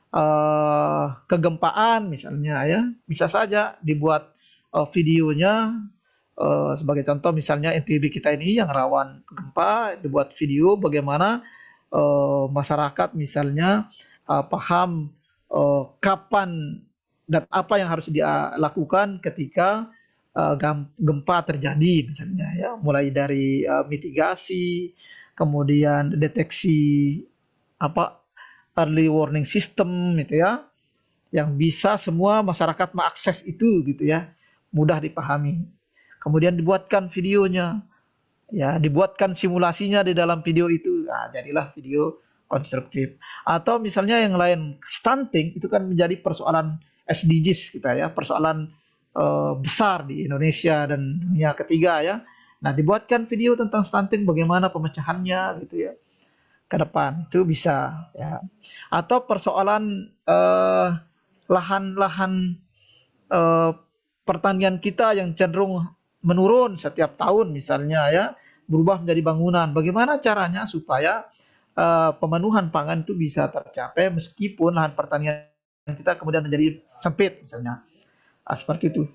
eh, kegempaan misalnya ya, bisa saja dibuat eh, videonya. Eh, sebagai contoh misalnya N T B kita ini yang rawan gempa dibuat video bagaimana eh, masyarakat misalnya eh, paham eh, kapan dan apa yang harus dia lakukan ketika eh, gempa terjadi misalnya ya, mulai dari eh, mitigasi, kemudian deteksi apa early warning system gitu ya, yang bisa semua masyarakat mengakses itu gitu ya, mudah dipahami. Kemudian dibuatkan videonya, ya dibuatkan simulasinya di dalam video itu, nah, jadilah video konstruktif. Atau misalnya yang lain, stunting itu kan menjadi persoalan S D Gs kita ya, persoalan eh, besar di Indonesia dan dunia ketiga ya. Nah, dibuatkan video tentang stunting bagaimana pemecahannya gitu ya ke depan itu bisa ya. Atau persoalan eh, lahan-lahan eh, pertanian kita yang cenderung menurun setiap tahun misalnya ya, berubah menjadi bangunan. Bagaimana caranya supaya eh, pemenuhan pangan itu bisa tercapai meskipun lahan pertanian kita kemudian menjadi sempit misalnya. Ah, seperti itu.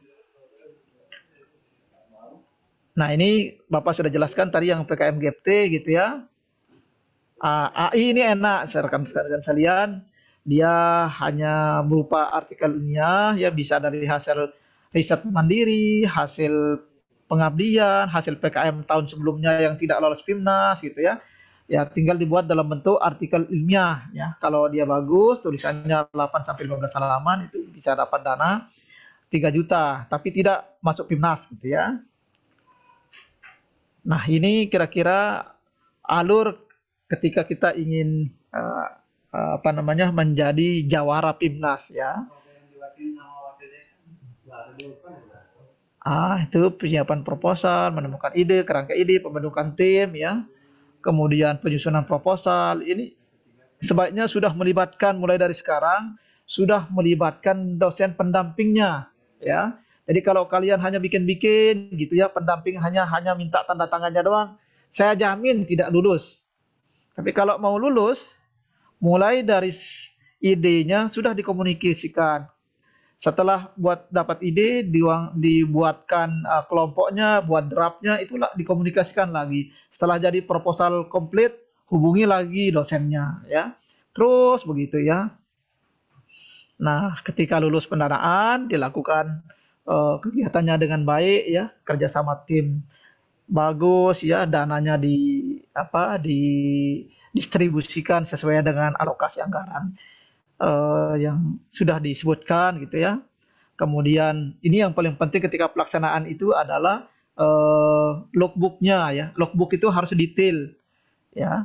Nah, ini Bapak sudah jelaskan tadi yang P K M G P T gitu ya. Ah, A I ini enak, rekan-rekan sekalian. Dia hanya berupa artikel ilmiah, ya bisa dari hasil riset mandiri, hasil pengabdian, hasil P K M tahun sebelumnya yang tidak lolos PIMNAS gitu ya. Ya tinggal dibuat dalam bentuk artikel ilmiah ya. Kalau dia bagus, tulisannya delapan sampai lima belas halaman itu bisa dapat dana tiga juta, tapi tidak masuk PIMNAS gitu ya. Nah, ini kira-kira alur ketika kita ingin eh, eh, apa namanya menjadi jawara PIMNAS ya. Ah, itu penyiapan proposal, menemukan ide, kerangka ide, pembentukan tim ya. Kemudian penyusunan proposal. Ini sebaiknya sudah melibatkan mulai dari sekarang, sudah melibatkan dosen pendampingnya ya. Jadi kalau kalian hanya bikin-bikin gitu ya, pendamping hanya hanya minta tanda tangannya doang, saya jamin tidak lulus. Tapi kalau mau lulus, mulai dari idenya sudah dikomunikasikan. Setelah buat dapat ide, dibuang- dibuatkan uh, kelompoknya, buat draftnya, itulah dikomunikasikan lagi. Setelah jadi proposal komplit, hubungi lagi dosennya, ya. Terus begitu ya. Nah, ketika lulus pendanaan, dilakukan uh, kegiatannya dengan baik, ya, kerjasama tim bagus, ya, dananya di apa, didistribusikan sesuai dengan alokasi anggaran eh, yang sudah disebutkan gitu ya. Kemudian ini yang paling penting ketika pelaksanaan itu adalah eh, logbooknya ya. Logbook itu harus detail ya,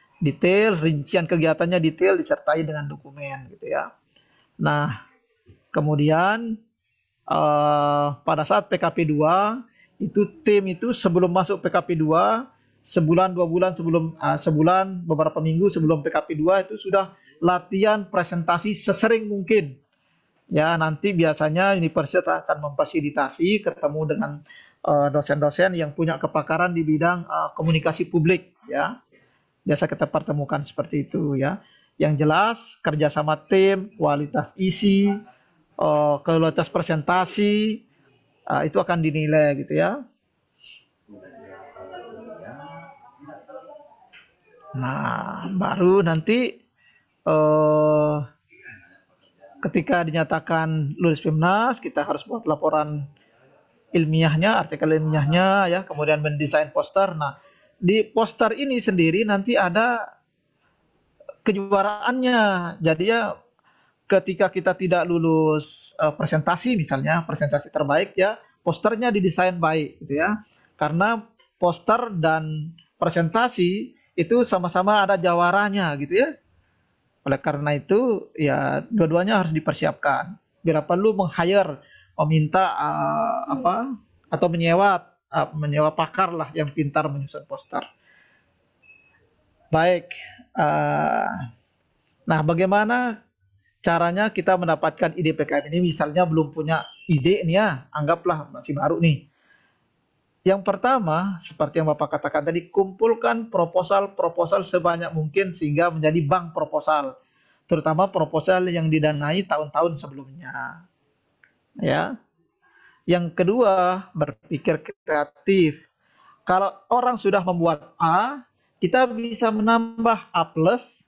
detail rincian kegiatannya detail disertai dengan dokumen gitu ya. Nah, Kemudian uh, pada saat P K P dua itu tim itu sebelum masuk P K P dua sebulan dua bulan sebelum uh, sebulan beberapa minggu sebelum P K P dua itu sudah latihan presentasi sesering mungkin. Ya, nanti biasanya universitas akan memfasilitasi ketemu dengan uh, dosen-dosen yang punya kepakaran di bidang uh, komunikasi publik, ya. Biasa kita pertemukan seperti itu, ya. Yang jelas kerjasama tim, kualitas isi, uh, kualitas presentasi uh, itu akan dinilai, gitu ya. Nah, baru nanti uh, ketika dinyatakan lulus PIMNAS, kita harus buat laporan ilmiahnya, artikel ilmiahnya, ya, kemudian mendesain poster. Nah, di poster ini sendiri nanti ada kejuaraannya. Jadi ya ketika kita tidak lulus uh, presentasi misalnya, presentasi terbaik ya, posternya didesain baik gitu ya. Karena poster dan presentasi itu sama-sama ada jawaranya gitu ya. Oleh karena itu, ya dua-duanya harus dipersiapkan. Bila perlu meng-hire, meminta uh, apa atau menyewa uh, menyewa pakar lah yang pintar menyusun poster. Baik. Uh, nah, bagaimana caranya kita mendapatkan ide P K M ini? Misalnya belum punya ide nih ya, anggaplah masih baru nih. Yang pertama, seperti yang Bapak katakan tadi, kumpulkan proposal-proposal sebanyak mungkin sehingga menjadi bank proposal. Terutama proposal yang didanai tahun-tahun sebelumnya. Ya. Yang kedua, berpikir kreatif. Kalau orang sudah membuat A, kita bisa menambah A plus,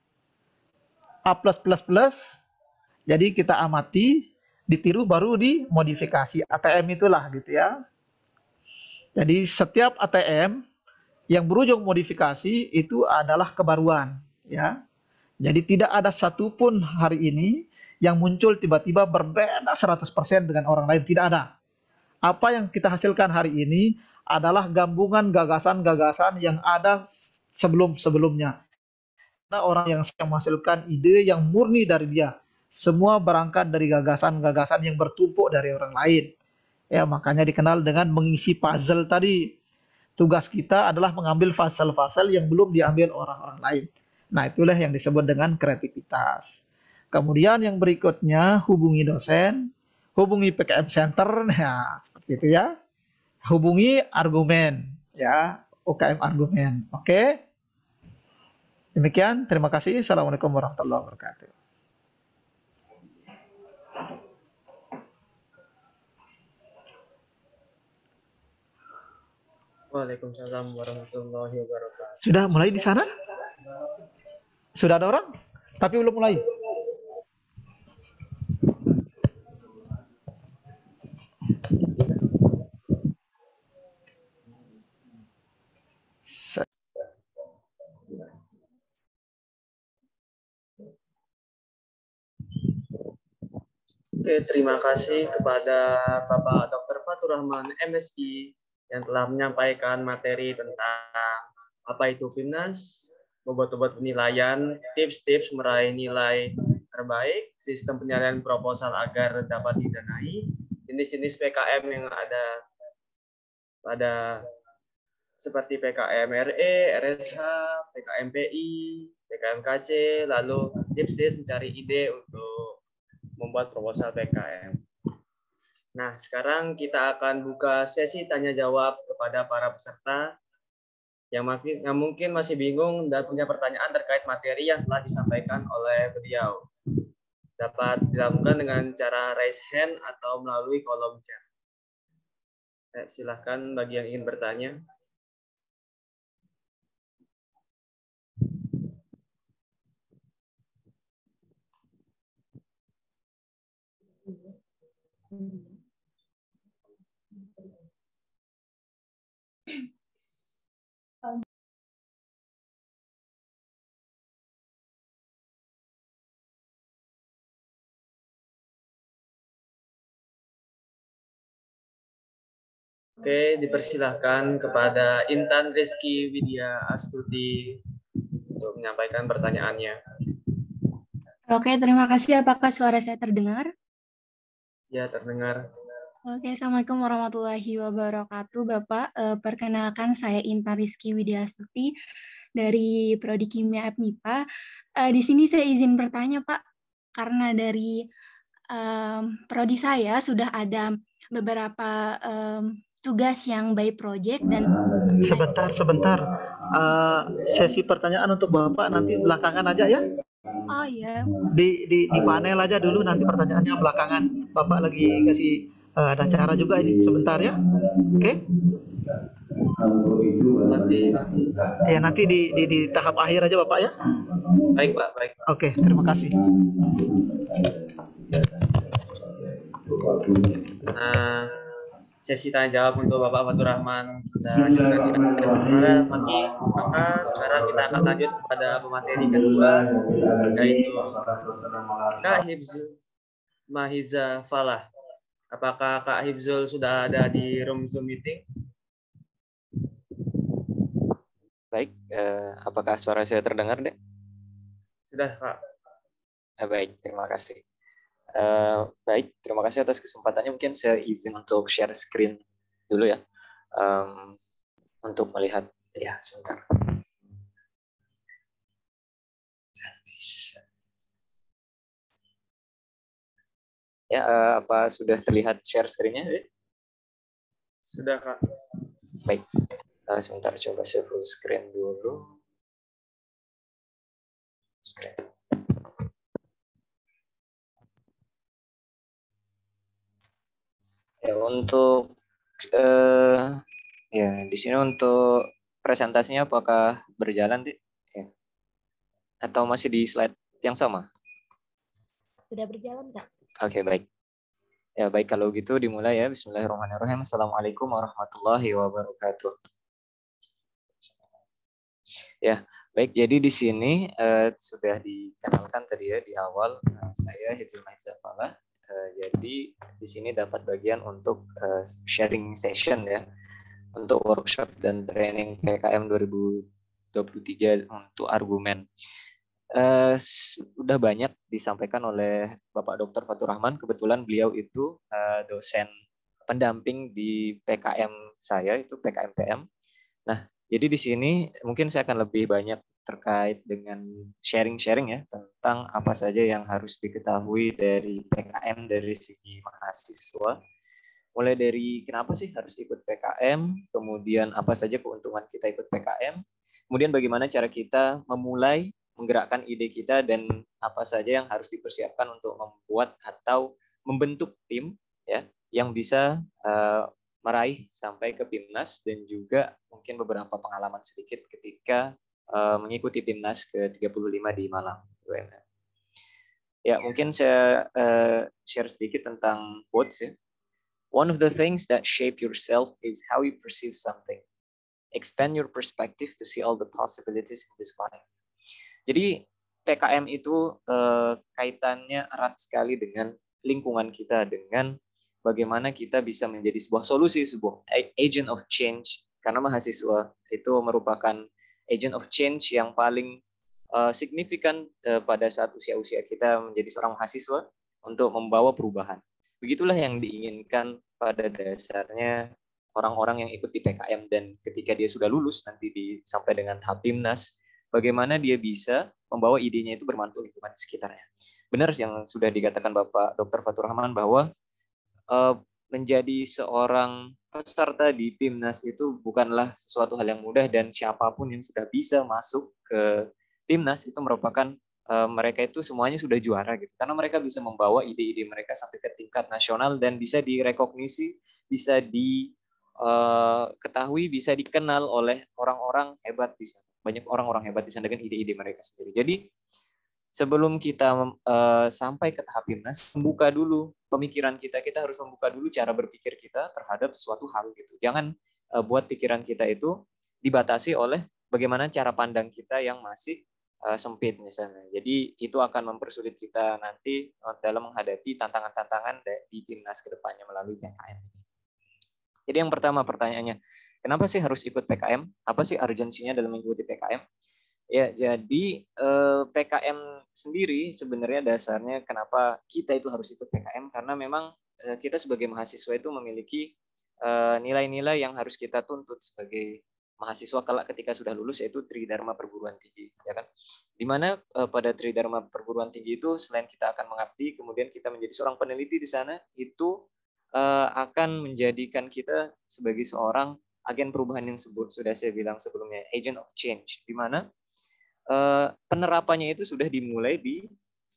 A plus plus plus. Jadi kita amati, ditiru baru dimodifikasi. A T M itulah gitu ya. Jadi setiap A T M yang berujung modifikasi itu adalah kebaruan, ya. Jadi tidak ada satupun hari ini yang muncul tiba-tiba berbeda seratus persen dengan orang lain, tidak ada. Apa yang kita hasilkan hari ini adalah gabungan gagasan-gagasan yang ada sebelum-sebelumnya. Nah, orang yang menghasilkan ide yang murni dari dia. Semua berangkat dari gagasan-gagasan yang bertumpuk dari orang lain. Ya, makanya dikenal dengan mengisi puzzle tadi. Tugas kita adalah mengambil puzzle-puzzle yang belum diambil orang-orang lain. Nah, itulah yang disebut dengan kreativitas. Kemudian yang berikutnya, hubungi dosen, hubungi P K M Center, nah, seperti itu ya. Hubungi argumen, ya, U K M argumen. Oke? Demikian, terima kasih. Assalamualaikum warahmatullahi wabarakatuh. Waalaikumsalam warahmatullahi wabarakatuh. Sudah mulai di sana? Sudah ada orang? Tapi belum mulai. Oke, terima kasih kepada Bapak Doktor Fatur Rahman, M Si, yang telah menyampaikan materi tentang apa itu PIMNAS, bobot-bobot penilaian, tips-tips meraih nilai terbaik, sistem penilaian proposal agar dapat didanai, jenis-jenis P K M yang ada pada seperti P K M R E, R S H, P K M P I, P K M K C, lalu tips-tips mencari ide untuk membuat proposal P K M. Nah, sekarang kita akan buka sesi tanya jawab kepada para peserta yang, makin, yang mungkin masih bingung dan punya pertanyaan terkait materi yang telah disampaikan oleh beliau. Dapat dilakukan dengan cara raise hand atau melalui kolom chat. Eh, silahkan bagi yang ingin bertanya. Oke, dipersilahkan kepada Intan Rizky Widya Astuti untuk menyampaikan pertanyaannya. Oke, terima kasih. Apakah suara saya terdengar? Ya, terdengar. Oke, Assalamualaikum warahmatullahi wabarakatuh, Bapak. Eh, perkenalkan, saya Intan Rizky Widiastuti dari Prodi Kimia F MIPA. Eh, di sini saya izin bertanya, Pak, karena dari em, prodi saya sudah ada beberapa em, tugas yang by project dan Sebentar, sebentar. Eh, sesi pertanyaan untuk Bapak nanti belakangan aja ya. oh ya, Di, di, di panel aja dulu, nanti pertanyaannya belakangan. Bapak lagi kasih eh, ada cara juga ini. Sebentar ya. Oke? Nanti, Ya, nanti di, di, di tahap akhir aja Bapak ya. baik Pak, baik Pak. Oke, terima kasih. Nah, sesi tanya jawab untuk Bapak Fatur Rahman kita lanjutkan ya. Para maki, maka sekarang kita akan lanjut pada pemateri kedua, yaitu Kak Hifzul Mahiza Falah. Apakah Kak Hifzul sudah ada di room Zoom meeting? Baik, eh, apakah suara saya terdengar, Dek? Sudah, Kak. Eh, baik, terima kasih. Eh, baik, terima kasih atas kesempatannya. Mungkin saya izin untuk share screen dulu ya, um, untuk melihat. Ya, sebentar. Bisa. Ya, eh, apa sudah terlihat share screen-nya, Dek? Sudah, Kak. Baik, eh, sebentar coba saya full screen dulu. Screen. Ya, untuk eh, ya di sini untuk presentasinya apakah berjalan, Dik? Ya. Atau masih di slide yang sama? sudah berjalan, Kak. Oke, baik. Ya, baik kalau gitu dimulai ya. Bismillahirrahmanirrahim. Assalamualaikum warahmatullahi wabarakatuh. Ya, baik. Jadi di sini eh, sudah dikenalkan tadi ya di awal. Nah, saya Hifzul Mahiza Falah. Eh, jadi di sini dapat bagian untuk eh, sharing session ya, untuk workshop dan training P K M dua ribu dua puluh tiga untuk argumen. Uh, sudah banyak disampaikan oleh Bapak Doktor Fatur Rahman. Kebetulan beliau itu uh, dosen pendamping di P K M saya, itu P K M P M. Nah, jadi di sini mungkin saya akan lebih banyak terkait dengan sharing-sharing ya, tentang apa saja yang harus diketahui dari P K M dari segi mahasiswa. Mulai dari kenapa sih harus ikut P K M, kemudian apa saja keuntungan kita ikut P K M, kemudian bagaimana cara kita memulai menggerakkan ide kita dan apa saja yang harus dipersiapkan untuk membuat atau membentuk tim ya yang bisa uh, meraih sampai ke PIMNAS, dan juga mungkin beberapa pengalaman sedikit ketika uh, mengikuti PIMNAS ke tiga puluh lima di Malang. Ya, mungkin saya uh, share sedikit tentang quotes ya. One of the things that shape yourself is how you perceive something. Expand your perspective to see all the possibilities in this life. Jadi P K M itu eh, kaitannya erat sekali dengan lingkungan kita, dengan bagaimana kita bisa menjadi sebuah solusi, sebuah agent of change. Karena mahasiswa itu merupakan agent of change yang paling eh, signifikan eh, pada saat usia-usia kita menjadi seorang mahasiswa untuk membawa perubahan. Begitulah yang diinginkan pada dasarnya orang-orang yang ikut di P K M, dan ketika dia sudah lulus nanti di, sampai dengan tahap PIMNAS, bagaimana dia bisa membawa idenya itu bermanfaat lingkungan sekitarnya. Benar yang sudah dikatakan Bapak Doktor Fatur Rahman bahwa uh, menjadi seorang peserta di PIMNAS itu bukanlah sesuatu hal yang mudah, dan siapapun yang sudah bisa masuk ke PIMNAS itu merupakan uh, mereka itu semuanya sudah juara gitu, karena mereka bisa membawa ide-ide mereka sampai ke tingkat nasional dan bisa direkognisi, bisa diketahui, uh, bisa dikenal oleh orang-orang hebat di sana. Banyak orang-orang hebat di sana dengan ide-ide mereka sendiri. Jadi sebelum kita uh, sampai ke tahap PIMNAS, membuka dulu pemikiran kita. Kita harus membuka dulu cara berpikir kita terhadap suatu hal gitu. Jangan uh, buat pikiran kita itu dibatasi oleh bagaimana cara pandang kita yang masih uh, sempit misalnya. Jadi itu akan mempersulit kita nanti dalam menghadapi tantangan-tantangan di PIMNAS ke depannya melalui P K M. Jadi yang pertama pertanyaannya, kenapa sih harus ikut P K M? Apa sih urgensinya dalam mengikuti P K M? Ya, jadi eh, P K M sendiri sebenarnya dasarnya kenapa kita itu harus ikut P K M, karena memang kita sebagai mahasiswa itu memiliki nilai-nilai yang harus kita tuntut sebagai mahasiswa kalau ketika sudah lulus, yaitu Tridharma perguruan tinggi, ya kan? Dimana pada Tridharma perguruan tinggi itu selain kita akan mengabdi, kemudian kita menjadi seorang peneliti di sana, itu akan menjadikan kita sebagai seorang agen perubahan yang sebut sudah saya bilang sebelumnya, agent of change, di mana penerapannya itu sudah dimulai di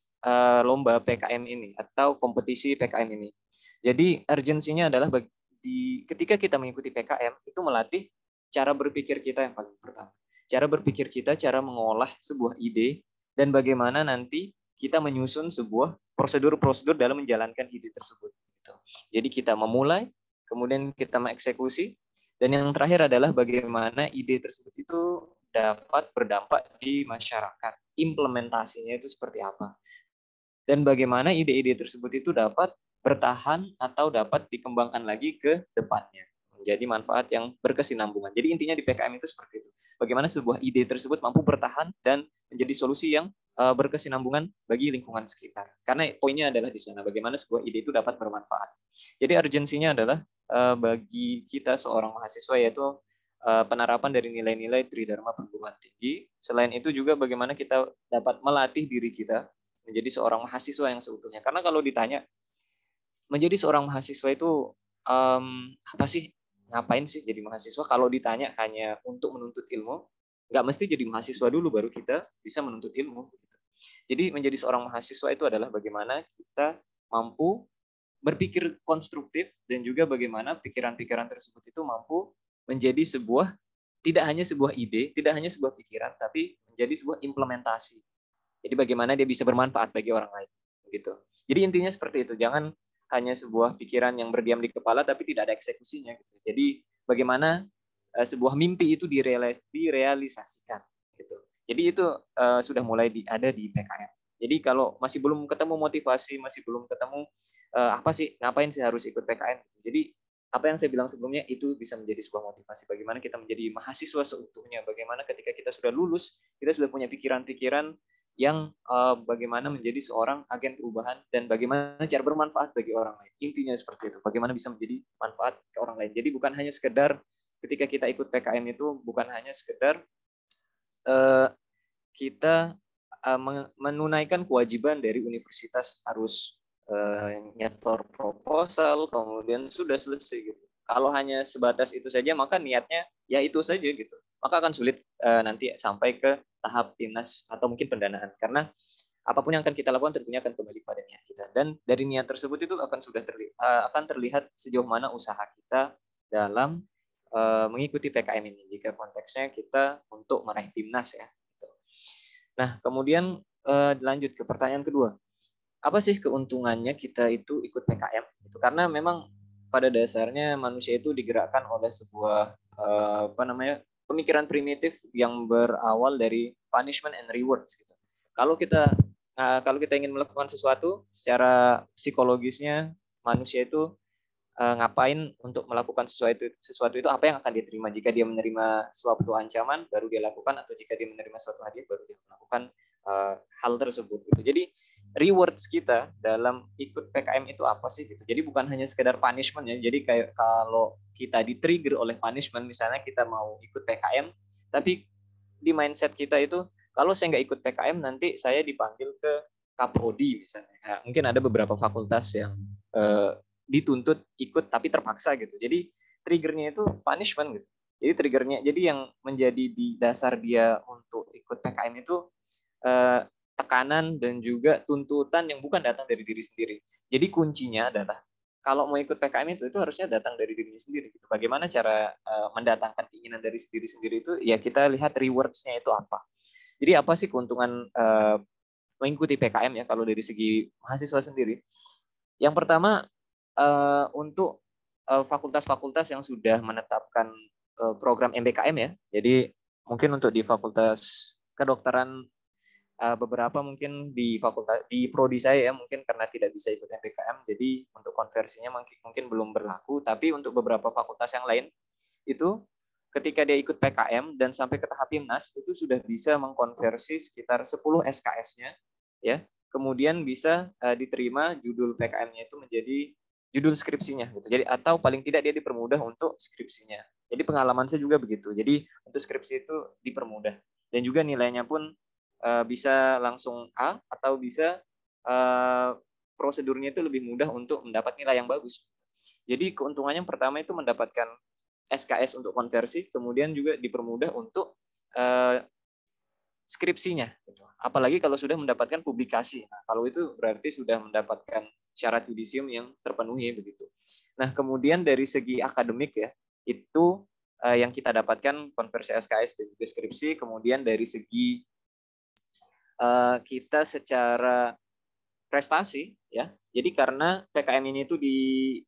Uh, lomba P K M ini atau kompetisi P K M ini. Jadi urgensinya adalah bagi, ketika kita mengikuti P K M itu melatih cara berpikir kita yang paling pertama. Cara berpikir kita, cara mengolah sebuah ide, dan bagaimana nanti kita menyusun sebuah prosedur-prosedur dalam menjalankan ide tersebut. Jadi kita memulai, kemudian kita mengeksekusi, dan yang terakhir adalah bagaimana ide tersebut itu dapat berdampak di masyarakat. Implementasinya itu seperti apa. Dan bagaimana ide-ide tersebut itu dapat bertahan atau dapat dikembangkan lagi ke depannya. Menjadi manfaat yang berkesinambungan. Jadi intinya di P K M itu seperti itu. Bagaimana sebuah ide tersebut mampu bertahan dan menjadi solusi yang uh, berkesinambungan bagi lingkungan sekitar. Karena poinnya adalah di sana, bagaimana sebuah ide itu dapat bermanfaat. Jadi urgensinya adalah uh, bagi kita seorang mahasiswa, yaitu uh, penerapan dari nilai-nilai Tridharma perguruan tinggi. Selain itu juga bagaimana kita dapat melatih diri kita menjadi seorang mahasiswa yang seutuhnya. Karena kalau ditanya, menjadi seorang mahasiswa itu um, apa sih? Ngapain sih jadi mahasiswa? Kalau ditanya hanya untuk menuntut ilmu, nggak mesti jadi mahasiswa dulu baru kita bisa menuntut ilmu. Jadi menjadi seorang mahasiswa itu adalah bagaimana kita mampu berpikir konstruktif dan juga bagaimana pikiran-pikiran tersebut itu mampu menjadi sebuah, tidak hanya sebuah ide, tidak hanya sebuah pikiran, tapi menjadi sebuah implementasi. Jadi bagaimana dia bisa bermanfaat bagi orang lain, gitu. Jadi intinya seperti itu. Jangan hanya sebuah pikiran yang berdiam di kepala tapi tidak ada eksekusinya. Gitu. Jadi bagaimana uh, sebuah mimpi itu direalis direalisasikan, gitu. Jadi itu uh, sudah mulai di, ada di P K M. Jadi kalau masih belum ketemu motivasi, masih belum ketemu uh, apa sih, ngapain sih harus ikut P K M? Jadi apa yang saya bilang sebelumnya itu bisa menjadi sebuah motivasi. Bagaimana kita menjadi mahasiswa seutuhnya. Bagaimana ketika kita sudah lulus, kita sudah punya pikiran-pikiran yang uh, bagaimana menjadi seorang agen perubahan dan bagaimana cara bermanfaat bagi orang lain. Intinya seperti itu. Bagaimana bisa menjadi manfaat ke orang lain. Jadi bukan hanya sekedar ketika kita ikut P K M itu bukan hanya sekedar uh, kita uh, menunaikan kewajiban dari universitas harus uh, nyetor proposal kemudian sudah selesai gitu. Kalau hanya sebatas itu saja maka niatnya ya itu saja gitu. Maka akan sulit uh, nanti sampai ke tahap timnas atau mungkin pendanaan, karena apapun yang akan kita lakukan tentunya akan kembali pada niat kita, dan dari niat tersebut itu akan sudah terlihat, uh, akan terlihat sejauh mana usaha kita dalam uh, mengikuti P K M ini jika konteksnya kita untuk meraih timnas ya. Nah kemudian uh, lanjut ke pertanyaan kedua, apa sih keuntungannya kita itu ikut P K M? Itu karena memang pada dasarnya manusia itu digerakkan oleh sebuah uh, apa namanya pemikiran primitif yang berawal dari punishment and rewards gitu. Kalau kita uh, kalau kita ingin melakukan sesuatu secara psikologisnya manusia itu uh, ngapain untuk melakukan sesuatu sesuatu itu apa yang akan dia terima. Jika dia menerima suatu ancaman baru dia lakukan, atau jika dia menerima suatu hadiah baru dia melakukan uh, hal tersebut gitu. Jadi rewards kita dalam ikut P K M itu apa sih gitu. Jadi bukan hanya sekedar punishment ya. Jadi kayak kalau kita di-trigger oleh punishment, misalnya kita mau ikut P K M, tapi di mindset kita itu kalau saya nggak ikut P K M nanti saya dipanggil ke Kaprodi misalnya. Nah, mungkin ada beberapa fakultas yang eh, dituntut ikut tapi terpaksa gitu. Jadi triggernya itu punishment gitu. Jadi triggernya, jadi yang menjadi di dasar dia untuk ikut P K M itu eh, tekanan dan juga tuntutan yang bukan datang dari diri sendiri. Jadi kuncinya adalah kalau mau ikut P K M itu itu harusnya datang dari dirinya sendiri. Gitu. Bagaimana cara uh, mendatangkan keinginan dari diri sendiri itu? Ya kita lihat rewards-nya itu apa. Jadi apa sih keuntungan uh, mengikuti P K M ya kalau dari segi mahasiswa sendiri? Yang pertama uh, untuk uh, fakultas-fakultas yang sudah menetapkan uh, program M B K M ya. Jadi mungkin untuk di fakultas kedokteran Uh, beberapa mungkin di fakultas di prodi saya ya mungkin karena tidak bisa ikut M B K M jadi untuk konversinya mungkin, mungkin belum berlaku, tapi untuk beberapa fakultas yang lain itu ketika dia ikut P K M dan sampai ke tahap timnas itu sudah bisa mengkonversi sekitar sepuluh S K S-nya ya, kemudian bisa uh, diterima judul P K M-nya itu menjadi judul skripsinya gitu. Jadi atau paling tidak dia dipermudah untuk skripsinya. Jadi pengalaman saya juga begitu. Jadi untuk skripsi itu dipermudah dan juga nilainya pun uh, bisa langsung A atau bisa uh, prosedurnya itu lebih mudah untuk mendapat nilai yang bagus. Jadi keuntungannya pertama itu mendapatkan S K S untuk konversi, kemudian juga dipermudah untuk uh, skripsinya. Apalagi kalau sudah mendapatkan publikasi. Nah, kalau itu berarti sudah mendapatkan syarat yudisium yang terpenuhi begitu. Nah, kemudian dari segi akademik ya, itu uh, yang kita dapatkan konversi S K S dan juga skripsi. Kemudian dari segi uh, kita secara prestasi ya. Jadi karena P K M ini itu di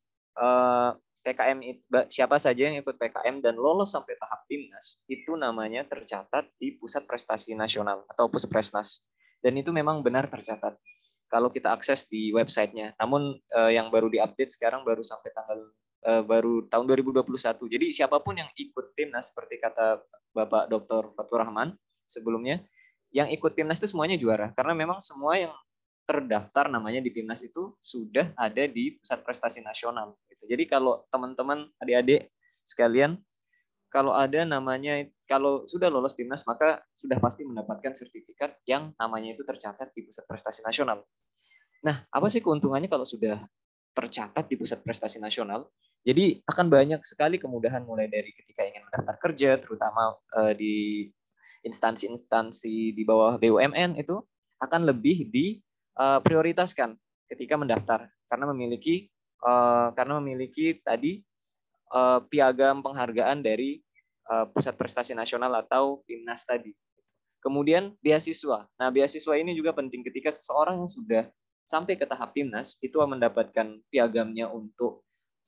uh, P K M siapa saja yang ikut P K M dan lolos sampai tahap timnas itu namanya tercatat di Pusat Prestasi Nasional atau Puspresnas. Dan itu memang benar tercatat kalau kita akses di websitenya. Namun uh, yang baru diupdate sekarang baru sampai tanggal uh, baru tahun dua ribu dua puluh satu. Jadi siapapun yang ikut timnas seperti kata Bapak Doktor Fatur Rahman sebelumnya, yang ikut timnas itu semuanya juara karena memang semua yang terdaftar namanya di timnas itu sudah ada di Pusat Prestasi Nasional. Jadi kalau teman-teman adik-adik sekalian, kalau ada namanya, kalau sudah lolos timnas maka sudah pasti mendapatkan sertifikat yang namanya itu tercatat di Pusat Prestasi Nasional. Nah, apa sih keuntungannya kalau sudah tercatat di Pusat Prestasi Nasional? Jadi akan banyak sekali kemudahan mulai dari ketika ingin mendaftar kerja, terutama uh, di instansi-instansi di bawah B U M N itu akan lebih di Uh, prioritaskan ketika mendaftar karena memiliki uh, karena memiliki tadi uh, piagam penghargaan dari uh, Pusat Prestasi Nasional atau Timnas tadi. Kemudian beasiswa. Nah, beasiswa ini juga penting ketika seseorang yang sudah sampai ke tahap Timnas itu mendapatkan piagamnya untuk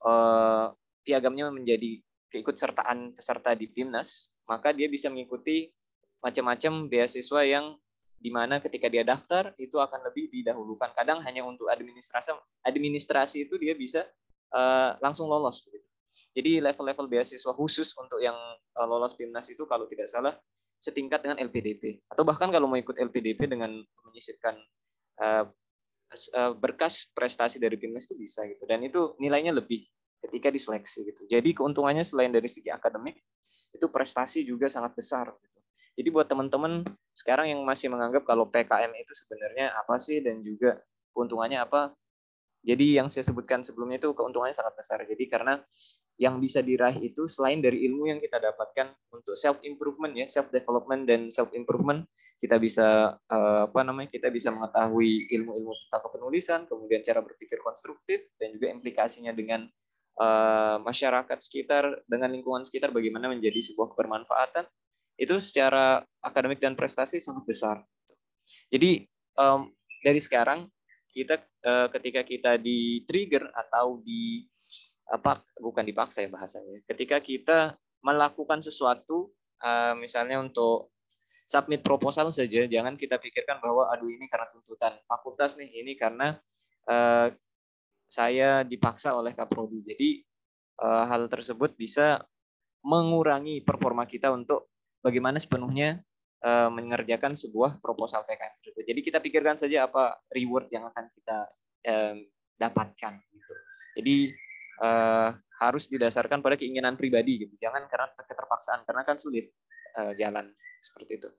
uh, piagamnya menjadi keikutsertaan peserta di Timnas, maka dia bisa mengikuti macam-macam beasiswa yang di mana ketika dia daftar itu akan lebih didahulukan. Kadang hanya untuk administrasi administrasi itu dia bisa uh, langsung lolos. Jadi level-level beasiswa khusus untuk yang uh, lolos Timnas itu kalau tidak salah setingkat dengan L P D P. Atau bahkan kalau mau ikut L P D P dengan menyisipkan uh, uh, berkas prestasi dari Timnas itu bisa gitu. Dan itu nilainya lebih ketika diseleksi gitu. Jadi keuntungannya selain dari segi akademik itu prestasi juga sangat besar. Jadi buat teman-teman sekarang yang masih menganggap kalau P K M itu sebenarnya apa sih dan juga keuntungannya apa? Jadi yang saya sebutkan sebelumnya itu keuntungannya sangat besar. Jadi karena yang bisa diraih itu selain dari ilmu yang kita dapatkan untuk self improvement ya, self development dan self improvement, kita bisa apa namanya? Kita bisa mengetahui ilmu-ilmu tentang kepenulisan, kemudian cara berpikir konstruktif dan juga implikasinya dengan uh, masyarakat sekitar, dengan lingkungan sekitar bagaimana menjadi sebuah kebermanfaatan. Itu secara akademik dan prestasi sangat besar. Jadi um, dari sekarang kita uh, ketika kita di trigger atau di apa bukan dipaksa ya bahasanya. Ketika kita melakukan sesuatu, uh, misalnya untuk submit proposal saja, jangan kita pikirkan bahwa aduh ini karena tuntutan fakultas nih, ini karena uh, saya dipaksa oleh Kaprodi. Jadi uh, hal tersebut bisa mengurangi performa kita untuk bagaimana sepenuhnya uh, mengerjakan sebuah proposal P K M tersebut. Jadi kita pikirkan saja apa reward yang akan kita um, dapatkan. Gitu. Jadi uh, harus didasarkan pada keinginan pribadi, gitu. Jangan karena keterpaksaan, karena kan sulit uh, jalan seperti itu.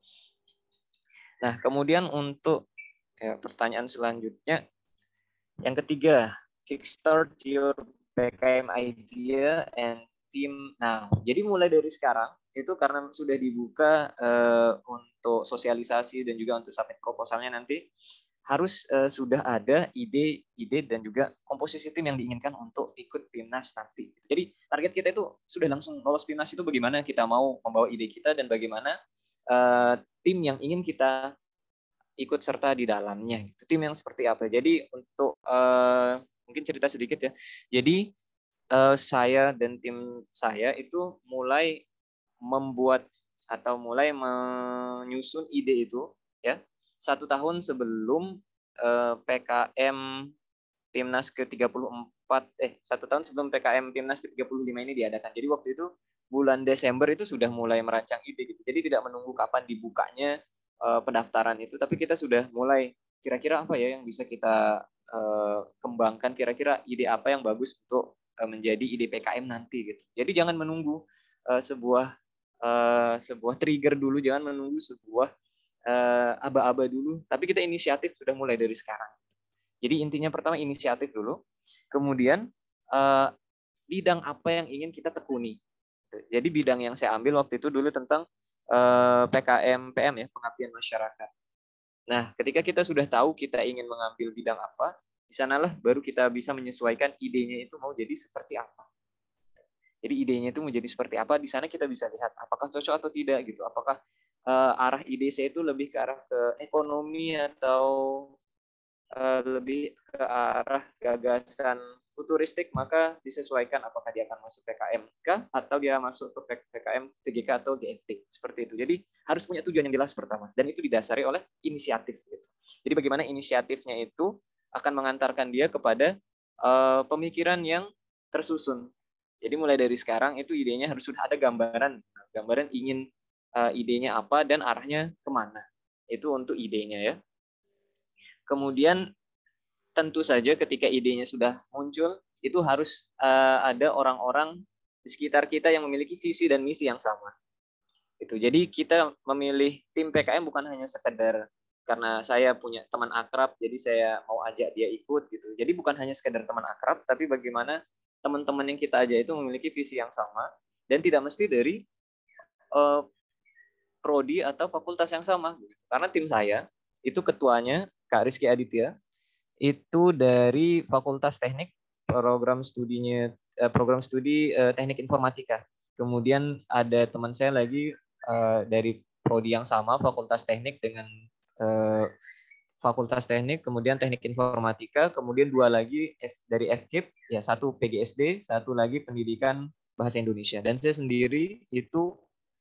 Nah, kemudian untuk ya, pertanyaan selanjutnya, yang ketiga, kickstart your P K M idea and team. Nah, jadi mulai dari sekarang itu karena sudah dibuka uh, untuk sosialisasi dan juga untuk submit proposalnya nanti harus uh, sudah ada ide-ide dan juga komposisi tim yang diinginkan untuk ikut Timnas nanti. Jadi target kita itu sudah langsung lolos Timnas itu bagaimana kita mau membawa ide kita dan bagaimana uh, tim yang ingin kita ikut serta di dalamnya. Itu tim yang seperti apa. Jadi untuk uh, mungkin cerita sedikit ya. Jadi uh, saya dan tim saya itu mulai membuat atau mulai menyusun ide itu ya satu tahun sebelum uh, P K M Timnas ke tiga puluh empat eh satu tahun sebelum P K M Timnas ke tiga puluh lima ini diadakan. Jadi waktu itu bulan Desember itu sudah mulai merancang ide gitu. Jadi tidak menunggu kapan dibukanya uh, pendaftaran itu, tapi kita sudah mulai kira-kira apa ya yang bisa kita uh, kembangkan kira-kira ide apa yang bagus untuk uh, menjadi ide P K M nanti gitu. Jadi jangan menunggu uh, sebuah uh, sebuah trigger dulu, jangan menunggu sebuah uh, aba-aba dulu, tapi kita inisiatif sudah mulai dari sekarang. Jadi intinya pertama inisiatif dulu, kemudian uh, bidang apa yang ingin kita tekuni. Jadi bidang yang saya ambil waktu itu dulu tentang uh, P K M P M ya, pengabdian masyarakat. Nah, ketika kita sudah tahu kita ingin mengambil bidang apa, di sanalah baru kita bisa menyesuaikan idenya itu mau jadi seperti apa. Jadi idenya itu mau jadi seperti apa, di sana kita bisa lihat apakah cocok atau tidak gitu. Apakah uh, arah ide saya itu lebih ke arah ke ekonomi atau uh, lebih ke arah gagasan futuristik, maka disesuaikan apakah dia akan masuk P K M kah atau dia masuk ke P K M P G K atau G F T, seperti itu. Jadi harus punya tujuan yang jelas pertama, dan itu didasari oleh inisiatif gitu. Jadi bagaimana inisiatifnya itu akan mengantarkan dia kepada uh, pemikiran yang tersusun. Jadi mulai dari sekarang itu idenya harus sudah ada gambaran, gambaran ingin uh, idenya apa dan arahnya kemana. Itu untuk idenya ya. Kemudian tentu saja ketika idenya sudah muncul, itu harus uh, ada orang-orang di sekitar kita yang memiliki visi dan misi yang sama. Itu. Jadi kita memilih tim P K M bukan hanya sekedar karena saya punya teman akrab, jadi saya mau ajak dia ikut gitu. Jadi bukan hanya sekedar teman akrab, tapi bagaimana teman-teman yang kita ajak itu memiliki visi yang sama dan tidak mesti dari uh, prodi atau fakultas yang sama. Karena tim saya itu ketuanya Kak Rizky Aditya, itu dari Fakultas Teknik, program studinya program studi Teknik Informatika. Kemudian ada teman saya lagi uh, dari prodi yang sama, Fakultas Teknik dengan uh, Fakultas Teknik, kemudian Teknik Informatika, kemudian dua lagi dari F K I P, ya satu P G S D, satu lagi Pendidikan Bahasa Indonesia. Dan saya sendiri itu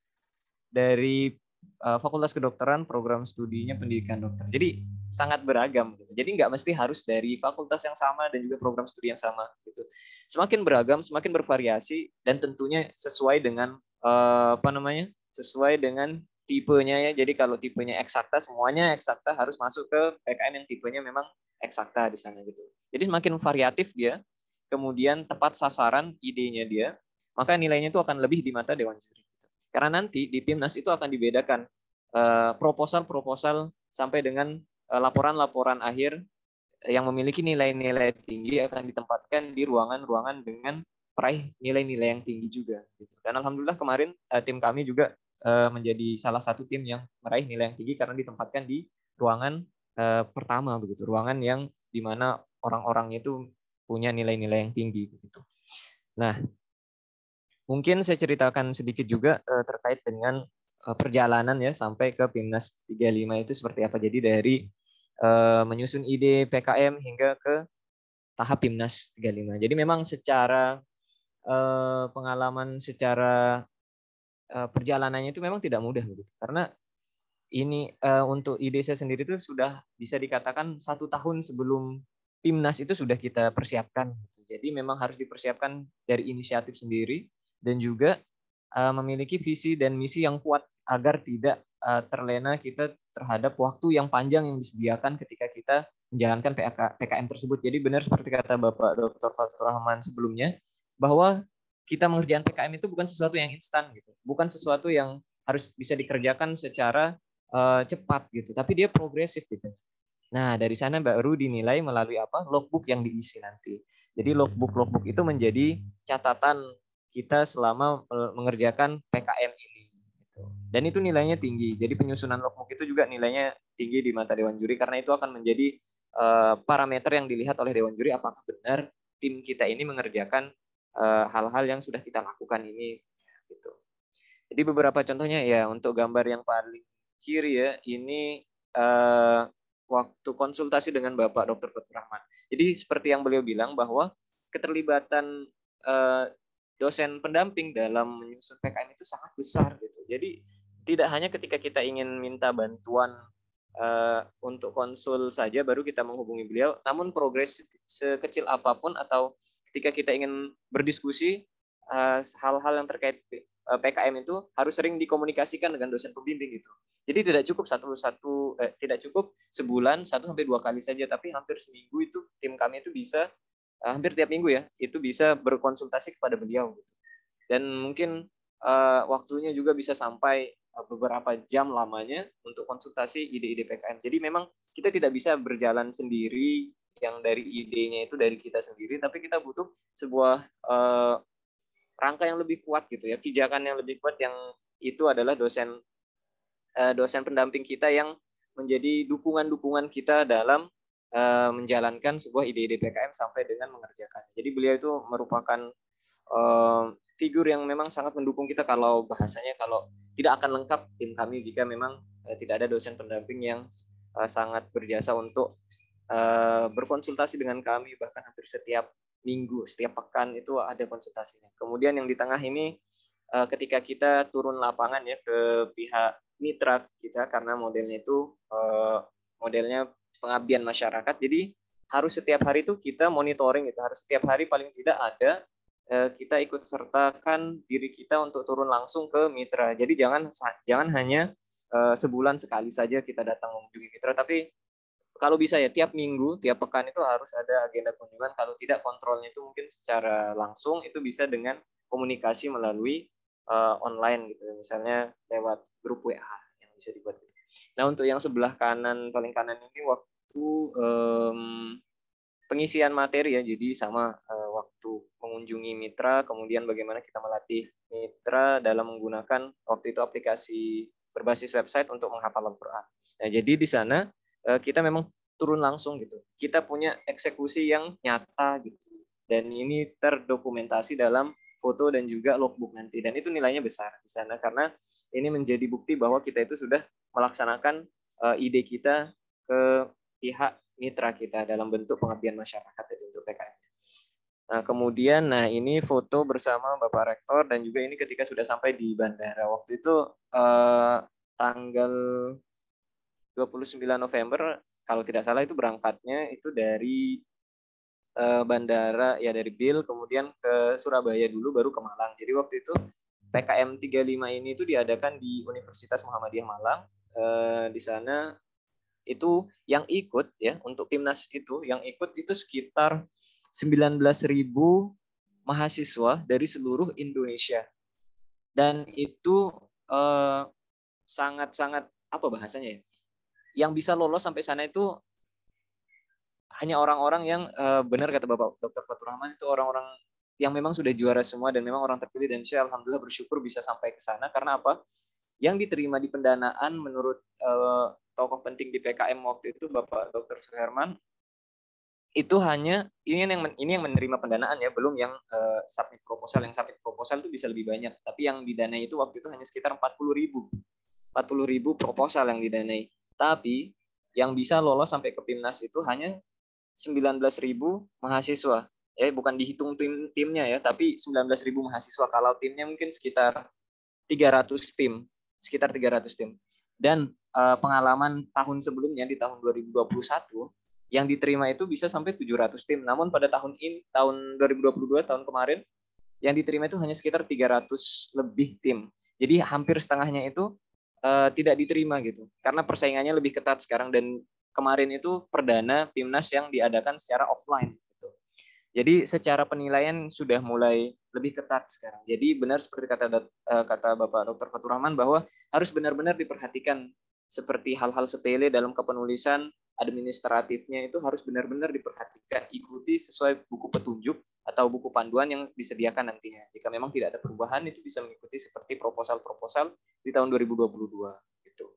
dari uh, Fakultas Kedokteran, program studinya Pendidikan Dokter. Jadi sangat beragam gitu. Jadi nggak mesti harus dari fakultas yang sama dan juga program studi yang sama gitu. Semakin beragam, semakin bervariasi dan tentunya sesuai dengan uh, apa namanya? Sesuai dengan tipenya ya. Jadi kalau tipenya eksakta, semuanya eksakta harus masuk ke P K M yang tipenya memang eksakta di sana gitu. Jadi semakin variatif dia, kemudian tepat sasaran idenya dia, maka nilainya itu akan lebih di mata dewan juri. Karena nanti di PIMNAS itu akan dibedakan uh, proposal-proposal sampai dengan laporan-laporan akhir yang memiliki nilai-nilai tinggi akan ditempatkan di ruangan-ruangan dengan peraih nilai-nilai yang tinggi juga. Dan alhamdulillah kemarin tim kami juga menjadi salah satu tim yang meraih nilai yang tinggi karena ditempatkan di ruangan pertama begitu, ruangan yang dimana orang-orangnya itu punya nilai-nilai yang tinggi begitu. Nah, mungkin saya ceritakan sedikit juga terkait dengan perjalanan ya sampai ke PIMNAS tiga puluh lima itu seperti apa. Jadi dari uh, menyusun ide P K M hingga ke tahap PIMNAS tiga puluh lima. Jadi memang secara uh, pengalaman, secara uh, perjalanannya itu memang tidak mudah gitu. Karena ini uh, untuk ide saya sendiri itu sudah bisa dikatakan satu tahun sebelum PIMNAS itu sudah kita persiapkan. Jadi memang harus dipersiapkan dari inisiatif sendiri dan juga uh, memiliki visi dan misi yang kuat agar tidak uh, terlena kita terhadap waktu yang panjang yang disediakan ketika kita menjalankan P K M tersebut. Jadi benar seperti kata Bapak Doktor Fatur Rahman sebelumnya, bahwa kita mengerjakan P K M itu bukan sesuatu yang instan gitu, bukan sesuatu yang harus bisa dikerjakan secara uh, cepat gitu, tapi dia progresif gitu. Nah dari sana baru dinilai melalui apa? Logbook yang diisi nanti. Jadi logbook logbook itu menjadi catatan kita selama mengerjakan P K M ini. Dan itu nilainya tinggi. Jadi penyusunan logbook itu juga nilainya tinggi di mata Dewan Juri karena itu akan menjadi uh, parameter yang dilihat oleh Dewan Juri apakah benar tim kita ini mengerjakan uh, hal-hal yang sudah kita lakukan ini. Gitu. Jadi beberapa contohnya ya untuk gambar yang paling kiri ya ini uh, waktu konsultasi dengan Bapak Doktor Fatur Rahman. Jadi seperti yang beliau bilang bahwa keterlibatan uh, dosen pendamping dalam menyusun P K M itu sangat besar gitu. Jadi tidak hanya ketika kita ingin minta bantuan uh, untuk konsul saja baru kita menghubungi beliau, namun progres sekecil apapun atau ketika kita ingin berdiskusi uh, hal-hal yang terkait P K M itu harus sering dikomunikasikan dengan dosen pembimbing gitu. Jadi tidak cukup satu satu eh, tidak cukup sebulan satu sampai dua kali saja, tapi hampir seminggu itu tim kami itu bisa eh, hampir tiap minggu ya itu bisa berkonsultasi kepada beliau gitu. Dan mungkin eh, waktunya juga bisa sampai eh, beberapa jam lamanya untuk konsultasi ide-ide P K M. Jadi memang kita tidak bisa berjalan sendiri, yang dari idenya itu dari kita sendiri, tapi kita butuh sebuah eh, rangka yang lebih kuat gitu ya, pijakan yang lebih kuat, yang itu adalah dosen dosen pendamping kita yang menjadi dukungan-dukungan kita dalam uh, menjalankan sebuah ide-ide P K M sampai dengan mengerjakan. Jadi beliau itu merupakan uh, figur yang memang sangat mendukung kita, kalau bahasanya kalau tidak akan lengkap tim kami jika memang uh, tidak ada dosen pendamping yang uh, sangat berjasa untuk uh, berkonsultasi dengan kami, bahkan hampir setiap minggu, setiap pekan itu ada konsultasinya. Kemudian yang di tengah ini uh, ketika kita turun lapangan ya ke pihak mitra kita, karena modelnya itu uh, modelnya pengabdian masyarakat, jadi harus setiap hari itu kita monitoring, itu harus setiap hari paling tidak ada uh, kita ikut sertakan diri kita untuk turun langsung ke mitra. Jadi jangan jangan hanya uh, sebulan sekali saja kita datang mengunjungi mitra, tapi kalau bisa ya tiap minggu, tiap pekan itu harus ada agenda kunjungan. Kalau tidak, kontrolnya itu mungkin secara langsung itu bisa dengan komunikasi melalui uh, online gitu, misalnya lewat grup W A yang bisa dibuat. Nah, untuk yang sebelah kanan, paling kanan ini waktu um, pengisian materi ya, jadi sama uh, waktu mengunjungi mitra, kemudian bagaimana kita melatih mitra dalam menggunakan waktu itu aplikasi berbasis website untuk menghafal Al-Quran. Nah, jadi di sana uh, kita memang turun langsung gitu, kita punya eksekusi yang nyata gitu, dan ini terdokumentasi dalam foto dan juga logbook nanti, dan itu nilainya besar di sana karena ini menjadi bukti bahwa kita itu sudah melaksanakan uh, ide kita ke pihak mitra kita dalam bentuk pengabdian masyarakat dari bentuk P K M. Nah, kemudian nah ini foto bersama Bapak Rektor, dan juga ini ketika sudah sampai di bandara. Waktu itu uh, tanggal dua puluh sembilan November kalau tidak salah, itu berangkatnya itu dari bandara ya, dari B I L kemudian ke Surabaya dulu baru ke Malang. Jadi waktu itu P K M tiga puluh lima ini itu diadakan di Universitas Muhammadiyah Malang. Eh, di sana itu yang ikut ya, untuk timnas itu yang ikut itu sekitar sembilan belas ribu mahasiswa dari seluruh Indonesia. Dan itu eh, sangat-sangat apa bahasanya ya, yang bisa lolos sampai sana itu hanya orang-orang yang uh, benar kata Bapak Doktor Fatur Rahman, itu orang-orang yang memang sudah juara semua dan memang orang terpilih, dan saya alhamdulillah bersyukur bisa sampai ke sana. Karena apa? Yang diterima di pendanaan menurut uh, tokoh penting di P K M waktu itu Bapak Doktor Suherman, itu hanya ini yang ini yang menerima pendanaan ya, belum yang uh, submit proposal. Yang submit proposal itu bisa lebih banyak, tapi yang didanai itu waktu itu hanya sekitar empat puluh ribu empat puluh ribu proposal yang didanai. Tapi yang bisa lolos sampai ke Pimnas itu hanya sembilan belas ribu mahasiswa. Ya, bukan dihitung tim timnya ya, tapi sembilan belas ribu mahasiswa. Kalau timnya mungkin sekitar tiga ratus tim, sekitar tiga ratus tim. Dan uh, pengalaman tahun sebelumnya di tahun dua ribu dua puluh satu yang diterima itu bisa sampai tujuh ratus tim. Namun pada tahun ini, tahun dua ribu dua puluh dua, tahun kemarin, yang diterima itu hanya sekitar tiga ratus lebih tim. Jadi hampir setengahnya itu uh, tidak diterima gitu. Karena persaingannya lebih ketat sekarang, dan kemarin itu perdana Timnas yang diadakan secara offline gitu. Jadi secara penilaian sudah mulai lebih ketat sekarang. Jadi benar seperti kata kata Bapak Doktor Fatur Rahman bahwa harus benar-benar diperhatikan, seperti hal-hal sepele dalam kepenulisan, administratifnya itu harus benar-benar diperhatikan, ikuti sesuai buku petunjuk atau buku panduan yang disediakan nantinya. Jika memang tidak ada perubahan, itu bisa mengikuti seperti proposal-proposal di tahun dua ribu dua puluh dua gitu.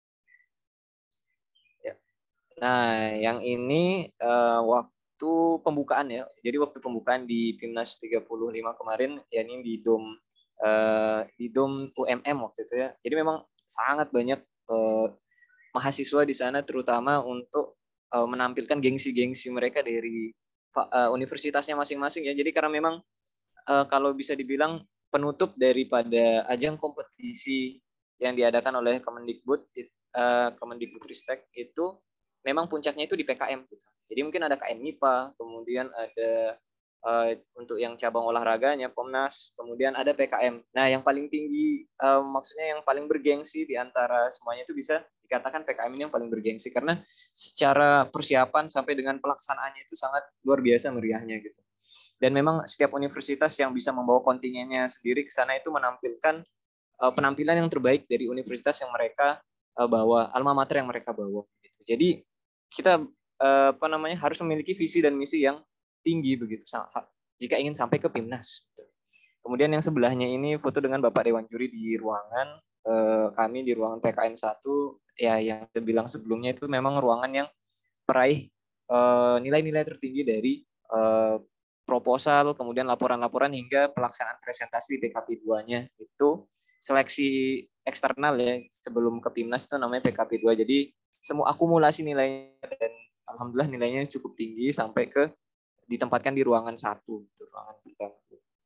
Nah, yang ini uh, waktu pembukaan ya. Jadi waktu pembukaan di Timnas tiga puluh lima kemarin, ya ini di Dom uh, di Dom U M M waktu itu ya. Jadi memang sangat banyak uh, mahasiswa di sana, terutama untuk uh, menampilkan gengsi-gengsi mereka dari uh, universitasnya masing-masing ya. Jadi karena memang uh, kalau bisa dibilang penutup daripada ajang kompetisi yang diadakan oleh Kemendikbud, uh, Kemendikbudristek itu memang puncaknya itu di P K M gitu. Jadi mungkin ada K M M I P A, kemudian ada Uh, untuk yang cabang olahraganya Pomnas, kemudian ada P K M. Nah, yang paling tinggi, uh, maksudnya yang paling bergengsi di antara semuanya itu bisa dikatakan P K M ini yang paling bergengsi karena secara persiapan sampai dengan pelaksanaannya itu sangat luar biasa meriahnya gitu. Dan memang setiap universitas yang bisa membawa kontingennya sendiri ke sana itu menampilkan uh, penampilan yang terbaik dari universitas yang mereka uh, bawa, alma mater yang mereka bawa. Gitu. Jadi kita uh, apa namanya harus memiliki visi dan misi yang tinggi begitu jika ingin sampai ke Pimnas. Kemudian yang sebelahnya ini foto dengan Bapak Dewan Juri di ruangan eh, kami di ruangan P K M satu ya yang saya bilang sebelumnya itu memang ruangan yang peraih eh, nilai-nilai tertinggi dari eh, proposal, kemudian laporan-laporan hingga pelaksanaan presentasi di P K P dua-nya itu seleksi eksternal ya sebelum ke Pimnas itu namanya P K P dua. Jadi semua akumulasi nilainya dan alhamdulillah nilainya cukup tinggi sampai ke ditempatkan di ruangan satu, gitu, ruangan pertama.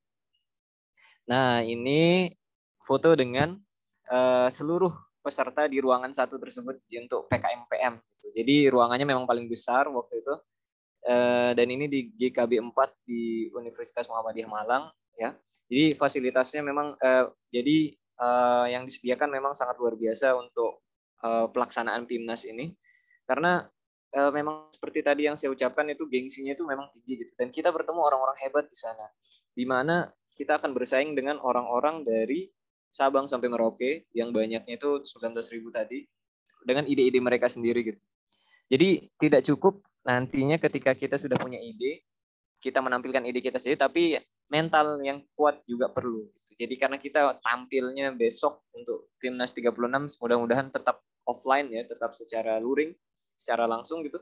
Nah, ini foto dengan uh, seluruh peserta di ruangan satu tersebut untuk P K M P M. Gitu. Jadi ruangannya memang paling besar waktu itu, uh, dan ini di G K B empat di Universitas Muhammadiyah Malang. Ya, jadi fasilitasnya memang, uh, jadi uh, yang disediakan memang sangat luar biasa untuk uh, pelaksanaan Pimnas ini, karena Uh, memang seperti tadi yang saya ucapkan itu gengsinya itu memang tinggi gitu. Dan kita bertemu orang-orang hebat di sana. Di mana kita akan bersaing dengan orang-orang dari Sabang sampai Merauke yang banyaknya itu sembilan belas ribu tadi dengan ide-ide mereka sendiri gitu. Jadi tidak cukup nantinya ketika kita sudah punya ide, kita menampilkan ide kita sendiri, tapi mental yang kuat juga perlu. Gitu. Jadi karena kita tampilnya besok untuk Timnas tiga puluh enam, mudah-mudahan tetap offline ya, tetap secara luring, secara langsung gitu,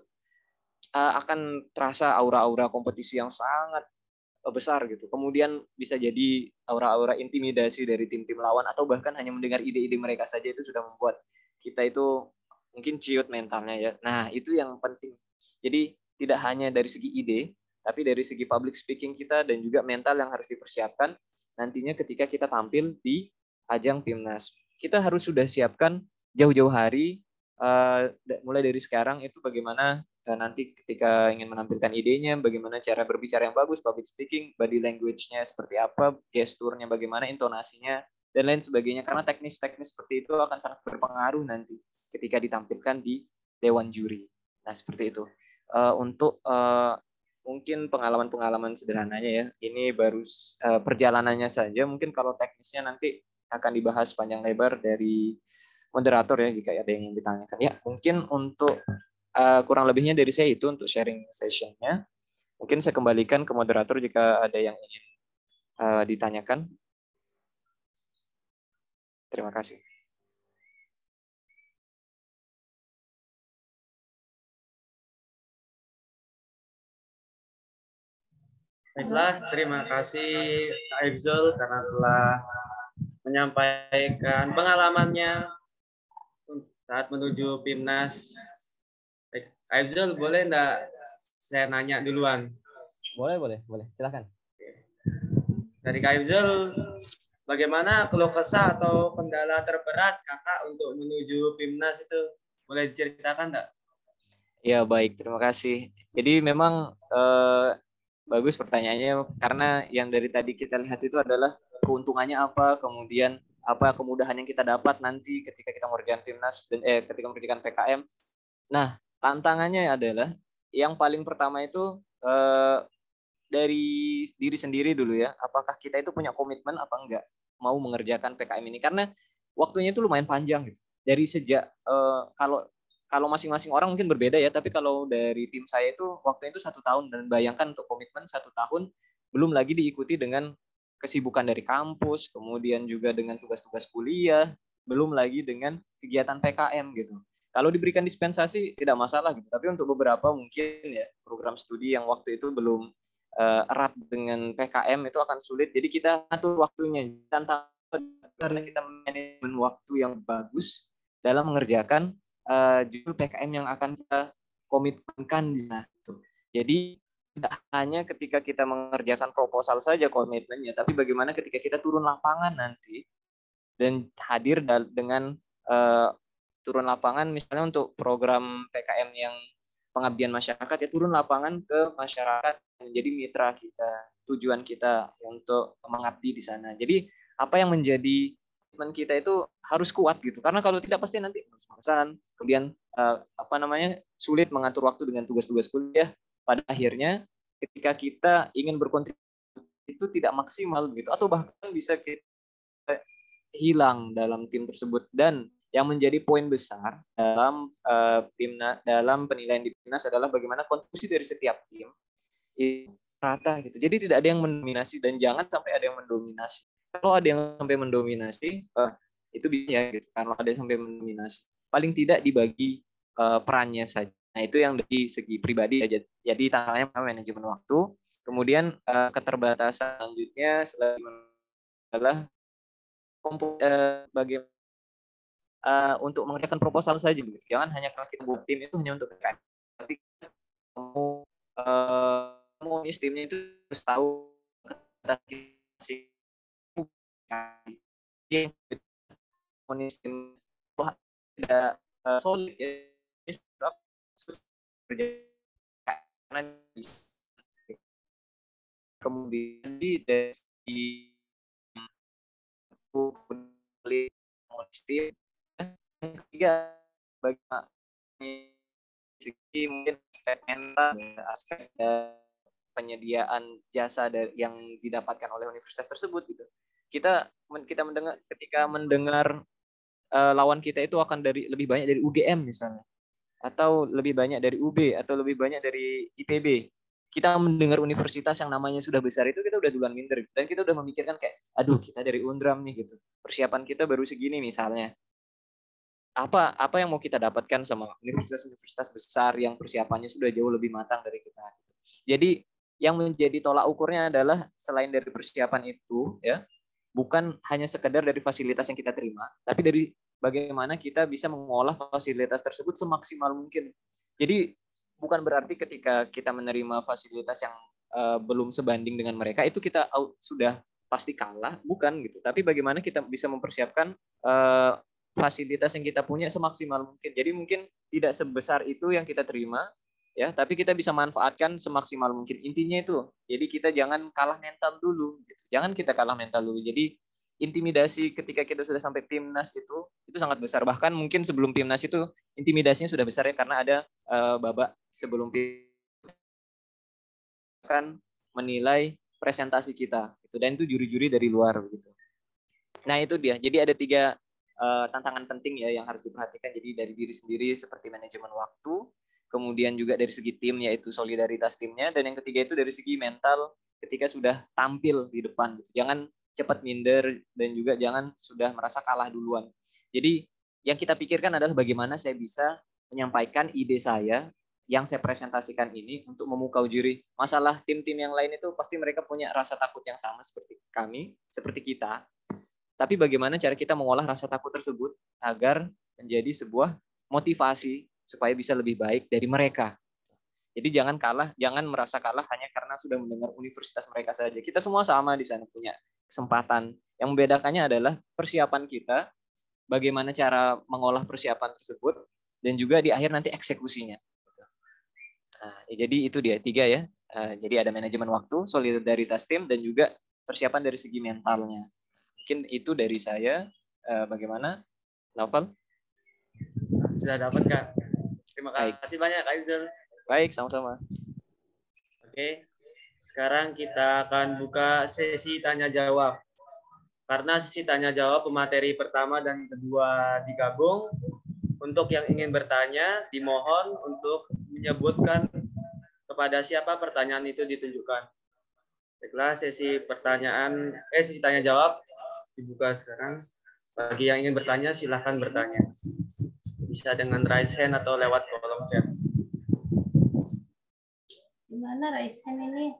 akan terasa aura-aura kompetisi yang sangat besar gitu. Kemudian bisa jadi aura-aura intimidasi dari tim-tim lawan atau bahkan hanya mendengar ide-ide mereka saja itu sudah membuat kita itu mungkin ciut mentalnya ya. Nah, itu yang penting. Jadi tidak hanya dari segi ide, tapi dari segi public speaking kita dan juga mental yang harus dipersiapkan nantinya ketika kita tampil di ajang Pimnas. Kita harus sudah siapkan jauh-jauh hari, Uh, mulai dari sekarang itu bagaimana uh, nanti ketika ingin menampilkan idenya, bagaimana cara berbicara yang bagus, public speaking, body language-nya seperti apa, gesturnya bagaimana, intonasinya, dan lain sebagainya. Karena teknis-teknis seperti itu akan sangat berpengaruh nanti ketika ditampilkan di Dewan Juri. Nah, seperti itu. Uh, untuk uh, mungkin pengalaman-pengalaman sederhananya ya, ini baru uh, perjalanannya saja. Mungkin kalau teknisnya nanti akan dibahas panjang lebar dari moderator ya jika ada yang ditanyakan. Ya, mungkin untuk uh, kurang lebihnya dari saya itu untuk sharing sessionnya. Mungkin saya kembalikan ke moderator jika ada yang ingin uh, ditanyakan. Terima kasih. Baiklah, terima kasih Kak Ifzul karena telah menyampaikan pengalamannya saat menuju Pimnas. Kak Ifzul, boleh enggak saya nanya duluan? Boleh, boleh, boleh. Silakan. Dari Kak Ifzul, bagaimana keluh kesah atau kendala terberat Kakak untuk menuju Pimnas itu? Boleh diceritakan enggak? Ya, baik. Terima kasih. Jadi memang eh, bagus pertanyaannya karena yang dari tadi kita lihat itu adalah keuntungannya apa, kemudian apa kemudahan yang kita dapat nanti ketika kita mengerjakan Pimnas dan eh ketika mengerjakan P K M. Nah, tantangannya adalah yang paling pertama itu eh, dari diri sendiri dulu ya. Apakah kita itu punya komitmen apa enggak mau mengerjakan P K M ini? Karena waktunya itu lumayan panjang gitu. Dari sejak eh, kalau kalau masing-masing orang mungkin berbeda ya, tapi kalau dari tim saya itu waktunya itu satu tahun dan bayangkan untuk komitmen satu tahun belum lagi diikuti dengan kesibukan dari kampus, kemudian juga dengan tugas-tugas kuliah, belum lagi dengan kegiatan P K M gitu. Kalau diberikan dispensasi tidak masalah gitu, tapi untuk beberapa mungkin ya program studi yang waktu itu belum uh, erat dengan P K M itu akan sulit. Jadi kita atur waktunya, tantangan karena kita manajemen waktu yang bagus dalam mengerjakan uh, judul P K M yang akan kita komitmenkan di sana. Jadi tidak hanya ketika kita mengerjakan proposal saja komitmennya, tapi bagaimana ketika kita turun lapangan nanti dan hadir dengan uh, turun lapangan misalnya untuk program P K M yang pengabdian masyarakat ya turun lapangan ke masyarakat menjadi mitra kita, tujuan kita untuk mengabdi di sana. Jadi apa yang menjadi komitmen kita itu harus kuat gitu. Karena kalau tidak pasti nanti males-malesan, kemudian uh, apa namanya sulit mengatur waktu dengan tugas-tugas kuliah. Pada akhirnya ketika kita ingin berkontribusi itu tidak maksimal gitu, atau bahkan bisa kita hilang dalam tim tersebut. Dan yang menjadi poin besar dalam uh, timnas, dalam penilaian di timnas adalah bagaimana kontribusi dari setiap tim itu rata gitu. Jadi tidak ada yang mendominasi dan jangan sampai ada yang mendominasi. Kalau ada yang sampai mendominasi, uh, itu bisa gitu. Kalau ada yang sampai mendominasi, paling tidak dibagi uh, perannya saja. Nah itu yang dari segi pribadi aja. Jadi tantangannya manajemen waktu. Kemudian uh, keterbatasan selanjutnya adalah kompo, uh, bagaimana Uh, untuk mengerjakan proposal saja, gitu. Jangan hanya kalau kita buat tim itu hanya untuk P K M, tapi kamu uh, kamu timnya itu harus tahu tim tidak uh, solid ya, karena kemudian di dari tim yang ketiga bagaimana segi mungkin aspek mental, aspek penyediaan jasa dari yang didapatkan oleh universitas tersebut gitu. Kita kita mendengar ketika mendengar uh, lawan kita itu akan dari lebih banyak dari U G M misalnya, atau lebih banyak dari U B, atau lebih banyak dari I P B. Kita mendengar universitas yang namanya sudah besar itu kita udah duluan minder dan kita udah memikirkan kayak aduh kita dari Undram nih gitu. Persiapan kita baru segini misalnya. Apa apa yang mau kita dapatkan sama universitas-universitas besar yang persiapannya sudah jauh lebih matang dari kita. Jadi yang menjadi tolak ukurnya adalah selain dari persiapan itu ya, bukan hanya sekedar dari fasilitas yang kita terima, tapi dari bagaimana kita bisa mengolah fasilitas tersebut semaksimal mungkin. Jadi bukan berarti ketika kita menerima fasilitas yang uh, belum sebanding dengan mereka itu kita out, sudah pasti kalah, bukan gitu. Tapi bagaimana kita bisa mempersiapkan uh, fasilitas yang kita punya semaksimal mungkin. Jadi mungkin tidak sebesar itu yang kita terima, ya, tapi kita bisa manfaatkan semaksimal mungkin. Intinya itu. Jadi kita jangan kalah mental dulu. Gitu. Jangan kita kalah mental dulu. Jadi intimidasi ketika kita sudah sampai timnas itu itu sangat besar. Bahkan mungkin sebelum timnas itu intimidasinya sudah besar ya karena ada uh, babak sebelum kan menilai presentasi kita. Gitu. Dan itu juri-juri dari luar gitu. Nah itu dia. Jadi ada tiga Uh, tantangan penting ya yang harus diperhatikan. Jadi dari diri sendiri seperti manajemen waktu, kemudian juga dari segi tim yaitu solidaritas timnya, dan yang ketiga itu dari segi mental ketika sudah tampil di depan. Jangan cepat minder dan juga jangan sudah merasa kalah duluan. Jadi yang kita pikirkan adalah bagaimana saya bisa menyampaikan ide saya yang saya presentasikan ini untuk memukau juri. Masalah tim-tim yang lain itu pasti mereka punya rasa takut yang sama seperti kami, seperti kita. Tapi bagaimana cara kita mengolah rasa takut tersebut agar menjadi sebuah motivasi supaya bisa lebih baik dari mereka. Jadi jangan kalah, jangan merasa kalah hanya karena sudah mendengar universitas mereka saja. Kita semua sama di sana punya kesempatan. Yang membedakannya adalah persiapan kita, bagaimana cara mengolah persiapan tersebut, dan juga di akhir nanti eksekusinya. Nah, jadi itu dia tiga ya. Jadi ada manajemen waktu, solidaritas tim, dan juga persiapan dari segi mentalnya. Mungkin itu dari saya. Bagaimana, Naufal? Sudah dapat, Kak. Terima Baik. kasih banyak, Kak Izul. Baik, sama-sama. Oke, sekarang kita akan buka sesi tanya-jawab. Karena sesi tanya-jawab pemateri pertama dan kedua digabung, untuk yang ingin bertanya, dimohon untuk menyebutkan kepada siapa pertanyaan itu ditunjukkan. Baiklah, sesi pertanyaan, eh sesi tanya-jawab dibuka sekarang. Bagi yang ingin bertanya, silahkan bertanya. Bisa dengan raise hand atau lewat kolom chat. Gimana raise hand ini?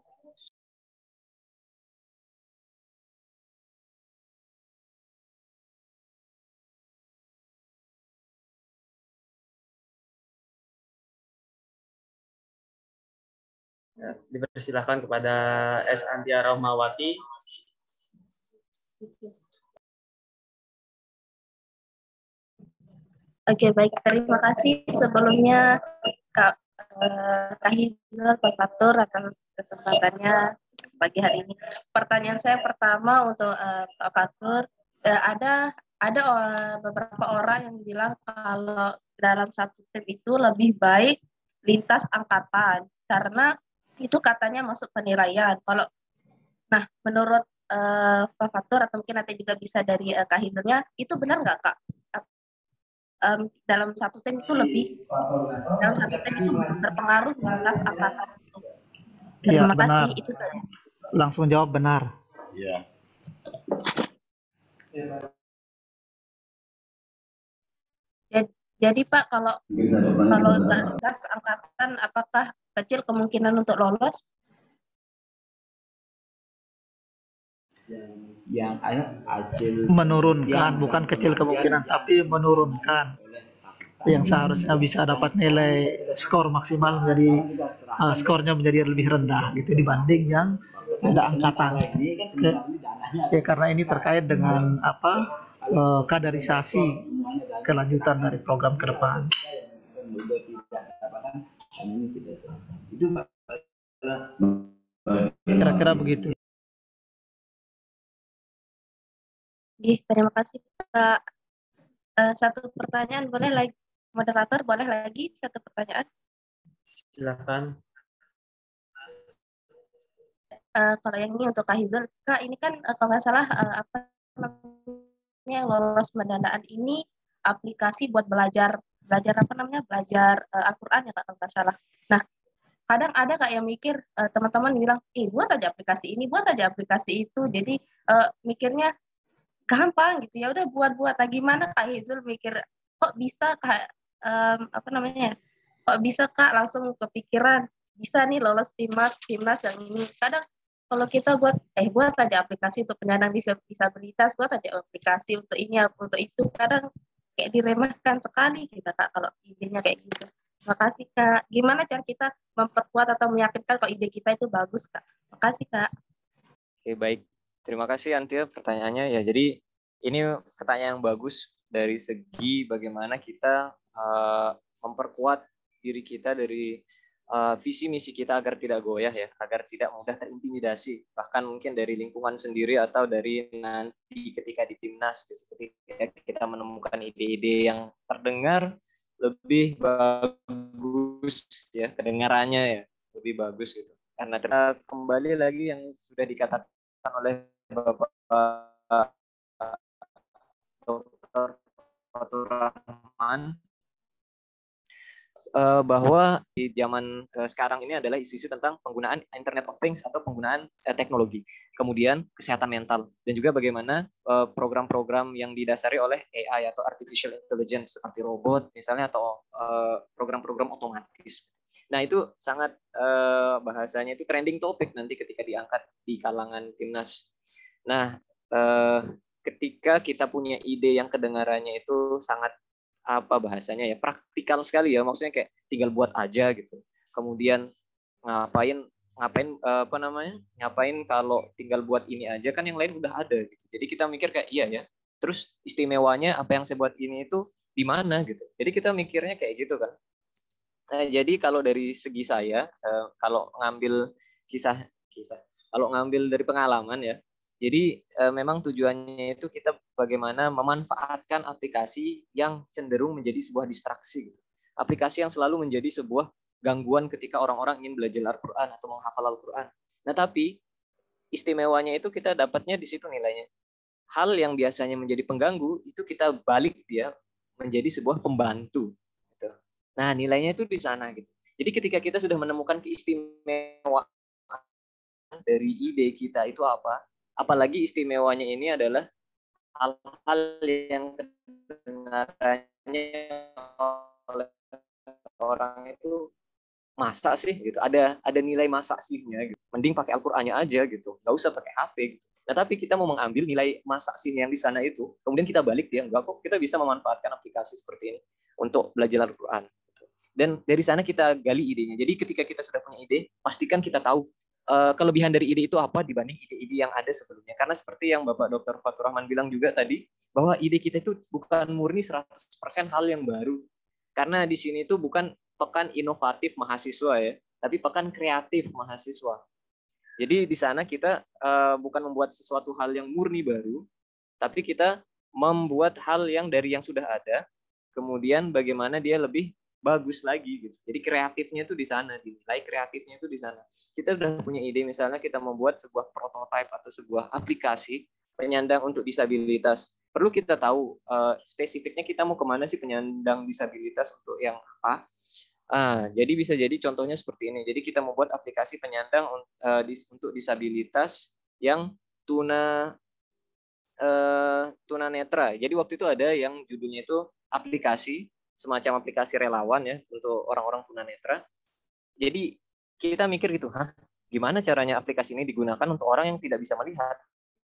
Ya, dipersilahkan kepada S. Antia Rahmawati. Oke, baik. Terima kasih sebelumnya Kak uh, Kak Hizal, Pak Fatur atas kesempatannya pagi hari ini. Pertanyaan saya pertama untuk uh, Pak Fatur, uh, ada ada uh, beberapa orang yang bilang kalau dalam satu tim itu lebih baik lintas angkatan karena itu katanya masuk penilaian. Kalau nah menurut uh, Pak Fatur atau mungkin nanti juga bisa dari uh, Kak Hizalnya, itu benar nggak Kak? Um, dalam satu tim itu lebih dalam satu tim itu berpengaruh lintas angkatan. Iya, Terima benar. kasih, itu saja. Langsung jawab benar. Ya. Jadi, jadi Pak, kalau kalau lintas angkatan, apakah kecil kemungkinan untuk lolos? Yang hasil Menurunkan, bukan kecil kemungkinan, tapi menurunkan. Yang seharusnya bisa dapat nilai skor maksimal menjadi uh, skornya menjadi lebih rendah gitu dibanding yang beda angkatan. Oke. Ya, karena ini terkait dengan apa uh, kaderisasi kelanjutan dari program ke depan. Kira-kira begitu. Ih, terima kasih Pak. Uh, satu pertanyaan boleh lagi, moderator boleh lagi satu pertanyaan? Silakan. Uh, kalau yang ini untuk Kak Hizal, Kak ini kan uh, kalau nggak salah uh, apa namanya yang lolos pendanaan ini aplikasi buat belajar belajar apa namanya belajar uh, Al-Quran ya Kak kalau nggak salah. Nah kadang ada Kak yang mikir uh, teman-teman bilang, eh buat aja aplikasi ini, buat aja aplikasi itu, jadi uh, mikirnya gampang gitu ya udah buat-buat. Nah, gimana Kak Hizal mikir kok bisa Kak um, apa namanya kok bisa Kak langsung kepikiran bisa nih lolos PIMNAS PIMNAS yang ini. Kadang kalau kita buat eh buat aja aplikasi untuk penyandang disabilitas, buat aja aplikasi untuk ini untuk itu, kadang kayak diremehkan sekali kita Kak kalau idenya kayak gitu. Terima kasih Kak. Gimana cara kita memperkuat atau meyakinkan kalau ide kita itu bagus Kak? Terima kasih Kak. Oke, baik. Terima kasih Antia pertanyaannya ya. Jadi ini pertanyaan yang bagus dari segi bagaimana kita uh, memperkuat diri kita dari uh, visi misi kita agar tidak goyah ya, agar tidak mudah terintimidasi, bahkan mungkin dari lingkungan sendiri atau dari nanti ketika di timnas, gitu, ketika kita menemukan ide-ide yang terdengar lebih bagus ya, kedengarannya ya lebih bagus gitu. Karena kita kembali lagi yang sudah dikatakan oleh Bapak Doktor Fatur Rahman uh, bahwa di zaman uh, sekarang ini adalah isu-isu tentang penggunaan Internet of Things atau penggunaan uh, teknologi, kemudian kesehatan mental, dan juga bagaimana uh, program-program yang didasari oleh A I atau artificial intelligence seperti robot misalnya atau uh, program-program otomatis. Nah itu sangat uh, bahasanya itu trending topic nanti ketika diangkat di kalangan timnas. Nah uh, ketika kita punya ide yang kedengarannya itu sangat apa bahasanya ya praktikal sekali ya, maksudnya kayak tinggal buat aja gitu. Kemudian ngapain ngapain apa namanya ngapain kalau tinggal buat ini aja kan yang lain udah ada gitu. Jadi kita mikir kayak iya ya. Terus istimewanya apa yang saya buat ini itu di mana gitu. Jadi kita mikirnya kayak gitu kan. Nah, jadi kalau dari segi saya kalau ngambil kisah kisah kalau ngambil dari pengalaman ya. Jadi eh, memang tujuannya itu kita bagaimana memanfaatkan aplikasi yang cenderung menjadi sebuah distraksi. Gitu. Aplikasi yang selalu menjadi sebuah gangguan ketika orang-orang ingin belajar Al-Quran atau menghafal Al-Quran. Nah tapi istimewanya itu kita dapatnya di situ nilainya. Hal yang biasanya menjadi pengganggu itu kita balik dia menjadi sebuah pembantu. Gitu. Nah nilainya itu di sana. Gitu. Jadi ketika kita sudah menemukan keistimewaan dari ide kita itu apa, apalagi istimewanya ini adalah hal-hal yang kedengarannya oleh orang itu masa sih gitu, ada ada nilai masa sihnya gitu. Mending pakai Al-Qur'annya aja gitu, nggak usah pakai H P gitu. Nah tapi kita mau mengambil nilai masa sih yang di sana itu, kemudian kita balik dia enggak kok, kita bisa memanfaatkan aplikasi seperti ini untuk belajar Al-Qur'an gitu. Dan dari sana kita gali idenya. Jadi ketika kita sudah punya ide, pastikan kita tahu Uh, kelebihan dari ide itu apa dibanding ide-ide yang ada sebelumnya. Karena seperti yang Bapak Doktor Fatur Rahman bilang juga tadi, bahwa ide kita itu bukan murni seratus persen hal yang baru. Karena di sini itu bukan pekan inovatif mahasiswa ya, tapi pekan kreatif mahasiswa. Jadi di sana kita uh, bukan membuat sesuatu hal yang murni baru, tapi kita membuat hal yang dari yang sudah ada, kemudian bagaimana dia lebih bagus lagi gitu. Jadi kreatifnya itu di sana, dinilai kreatifnya itu di sana. Kita udah punya ide, misalnya kita membuat sebuah prototipe atau sebuah aplikasi penyandang untuk disabilitas. Perlu kita tahu uh, spesifiknya kita mau kemana sih penyandang disabilitas untuk yang apa. Ah, jadi bisa jadi contohnya seperti ini. Jadi kita membuat aplikasi penyandang uh, dis, untuk disabilitas yang tuna uh, tunanetra. Jadi waktu itu ada yang judulnya itu aplikasi, semacam aplikasi relawan ya untuk orang-orang tunanetra. Jadi kita mikir gitu, hah, gimana caranya aplikasi ini digunakan untuk orang yang tidak bisa melihat?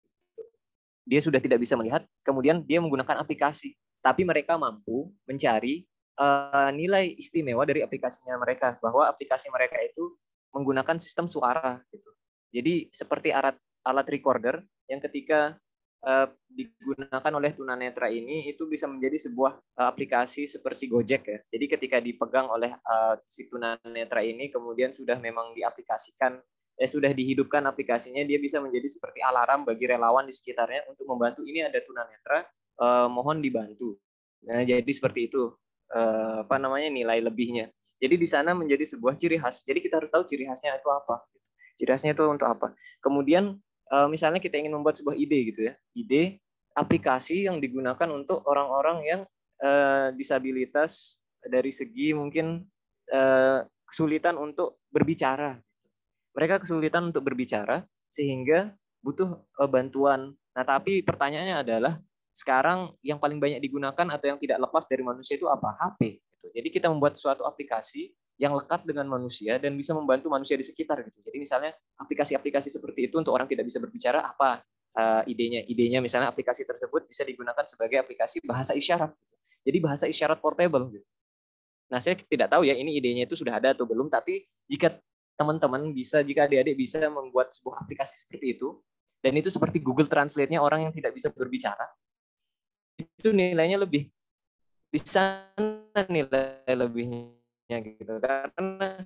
Dia sudah tidak bisa melihat, kemudian dia menggunakan aplikasi, tapi mereka mampu mencari uh, nilai istimewa dari aplikasinya mereka, bahwa aplikasi mereka itu menggunakan sistem suara gitu. Jadi seperti alat alat recorder yang ketika uh, digunakan oleh tunanetra ini itu bisa menjadi sebuah uh, aplikasi seperti Gojek ya. Jadi ketika dipegang oleh uh, si tunanetra ini kemudian sudah memang diaplikasikan, eh, sudah dihidupkan aplikasinya, dia bisa menjadi seperti alarm bagi relawan di sekitarnya untuk membantu, ini ada tunanetra, uh, mohon dibantu. Nah, jadi seperti itu uh, apa namanya nilai lebihnya. Jadi di sana menjadi sebuah ciri khas. Jadi kita harus tahu ciri khasnya itu apa. Ciri khasnya itu untuk apa. Kemudian uh, misalnya kita ingin membuat sebuah ide gitu ya, ide aplikasi yang digunakan untuk orang-orang yang uh, disabilitas dari segi mungkin uh, kesulitan untuk berbicara. Mereka kesulitan untuk berbicara sehingga butuh uh, bantuan. Nah, tapi pertanyaannya adalah sekarang yang paling banyak digunakan atau yang tidak lepas dari manusia itu apa? H P. Gitu. Jadi kita membuat suatu aplikasi yang lekat dengan manusia dan bisa membantu manusia di sekitar. Gitu. Jadi misalnya aplikasi-aplikasi seperti itu untuk orang tidak bisa berbicara, apa uh, idenya? Idenya misalnya aplikasi tersebut bisa digunakan sebagai aplikasi bahasa isyarat. Gitu. Jadi bahasa isyarat portable. Gitu. Nah, saya tidak tahu ya ini idenya itu sudah ada atau belum, tapi jika teman-teman bisa, jika adik-adik bisa membuat sebuah aplikasi seperti itu, dan itu seperti Google Translate-nya orang yang tidak bisa berbicara, itu nilainya lebih. Di sana nilai lebihnya gitu. Karena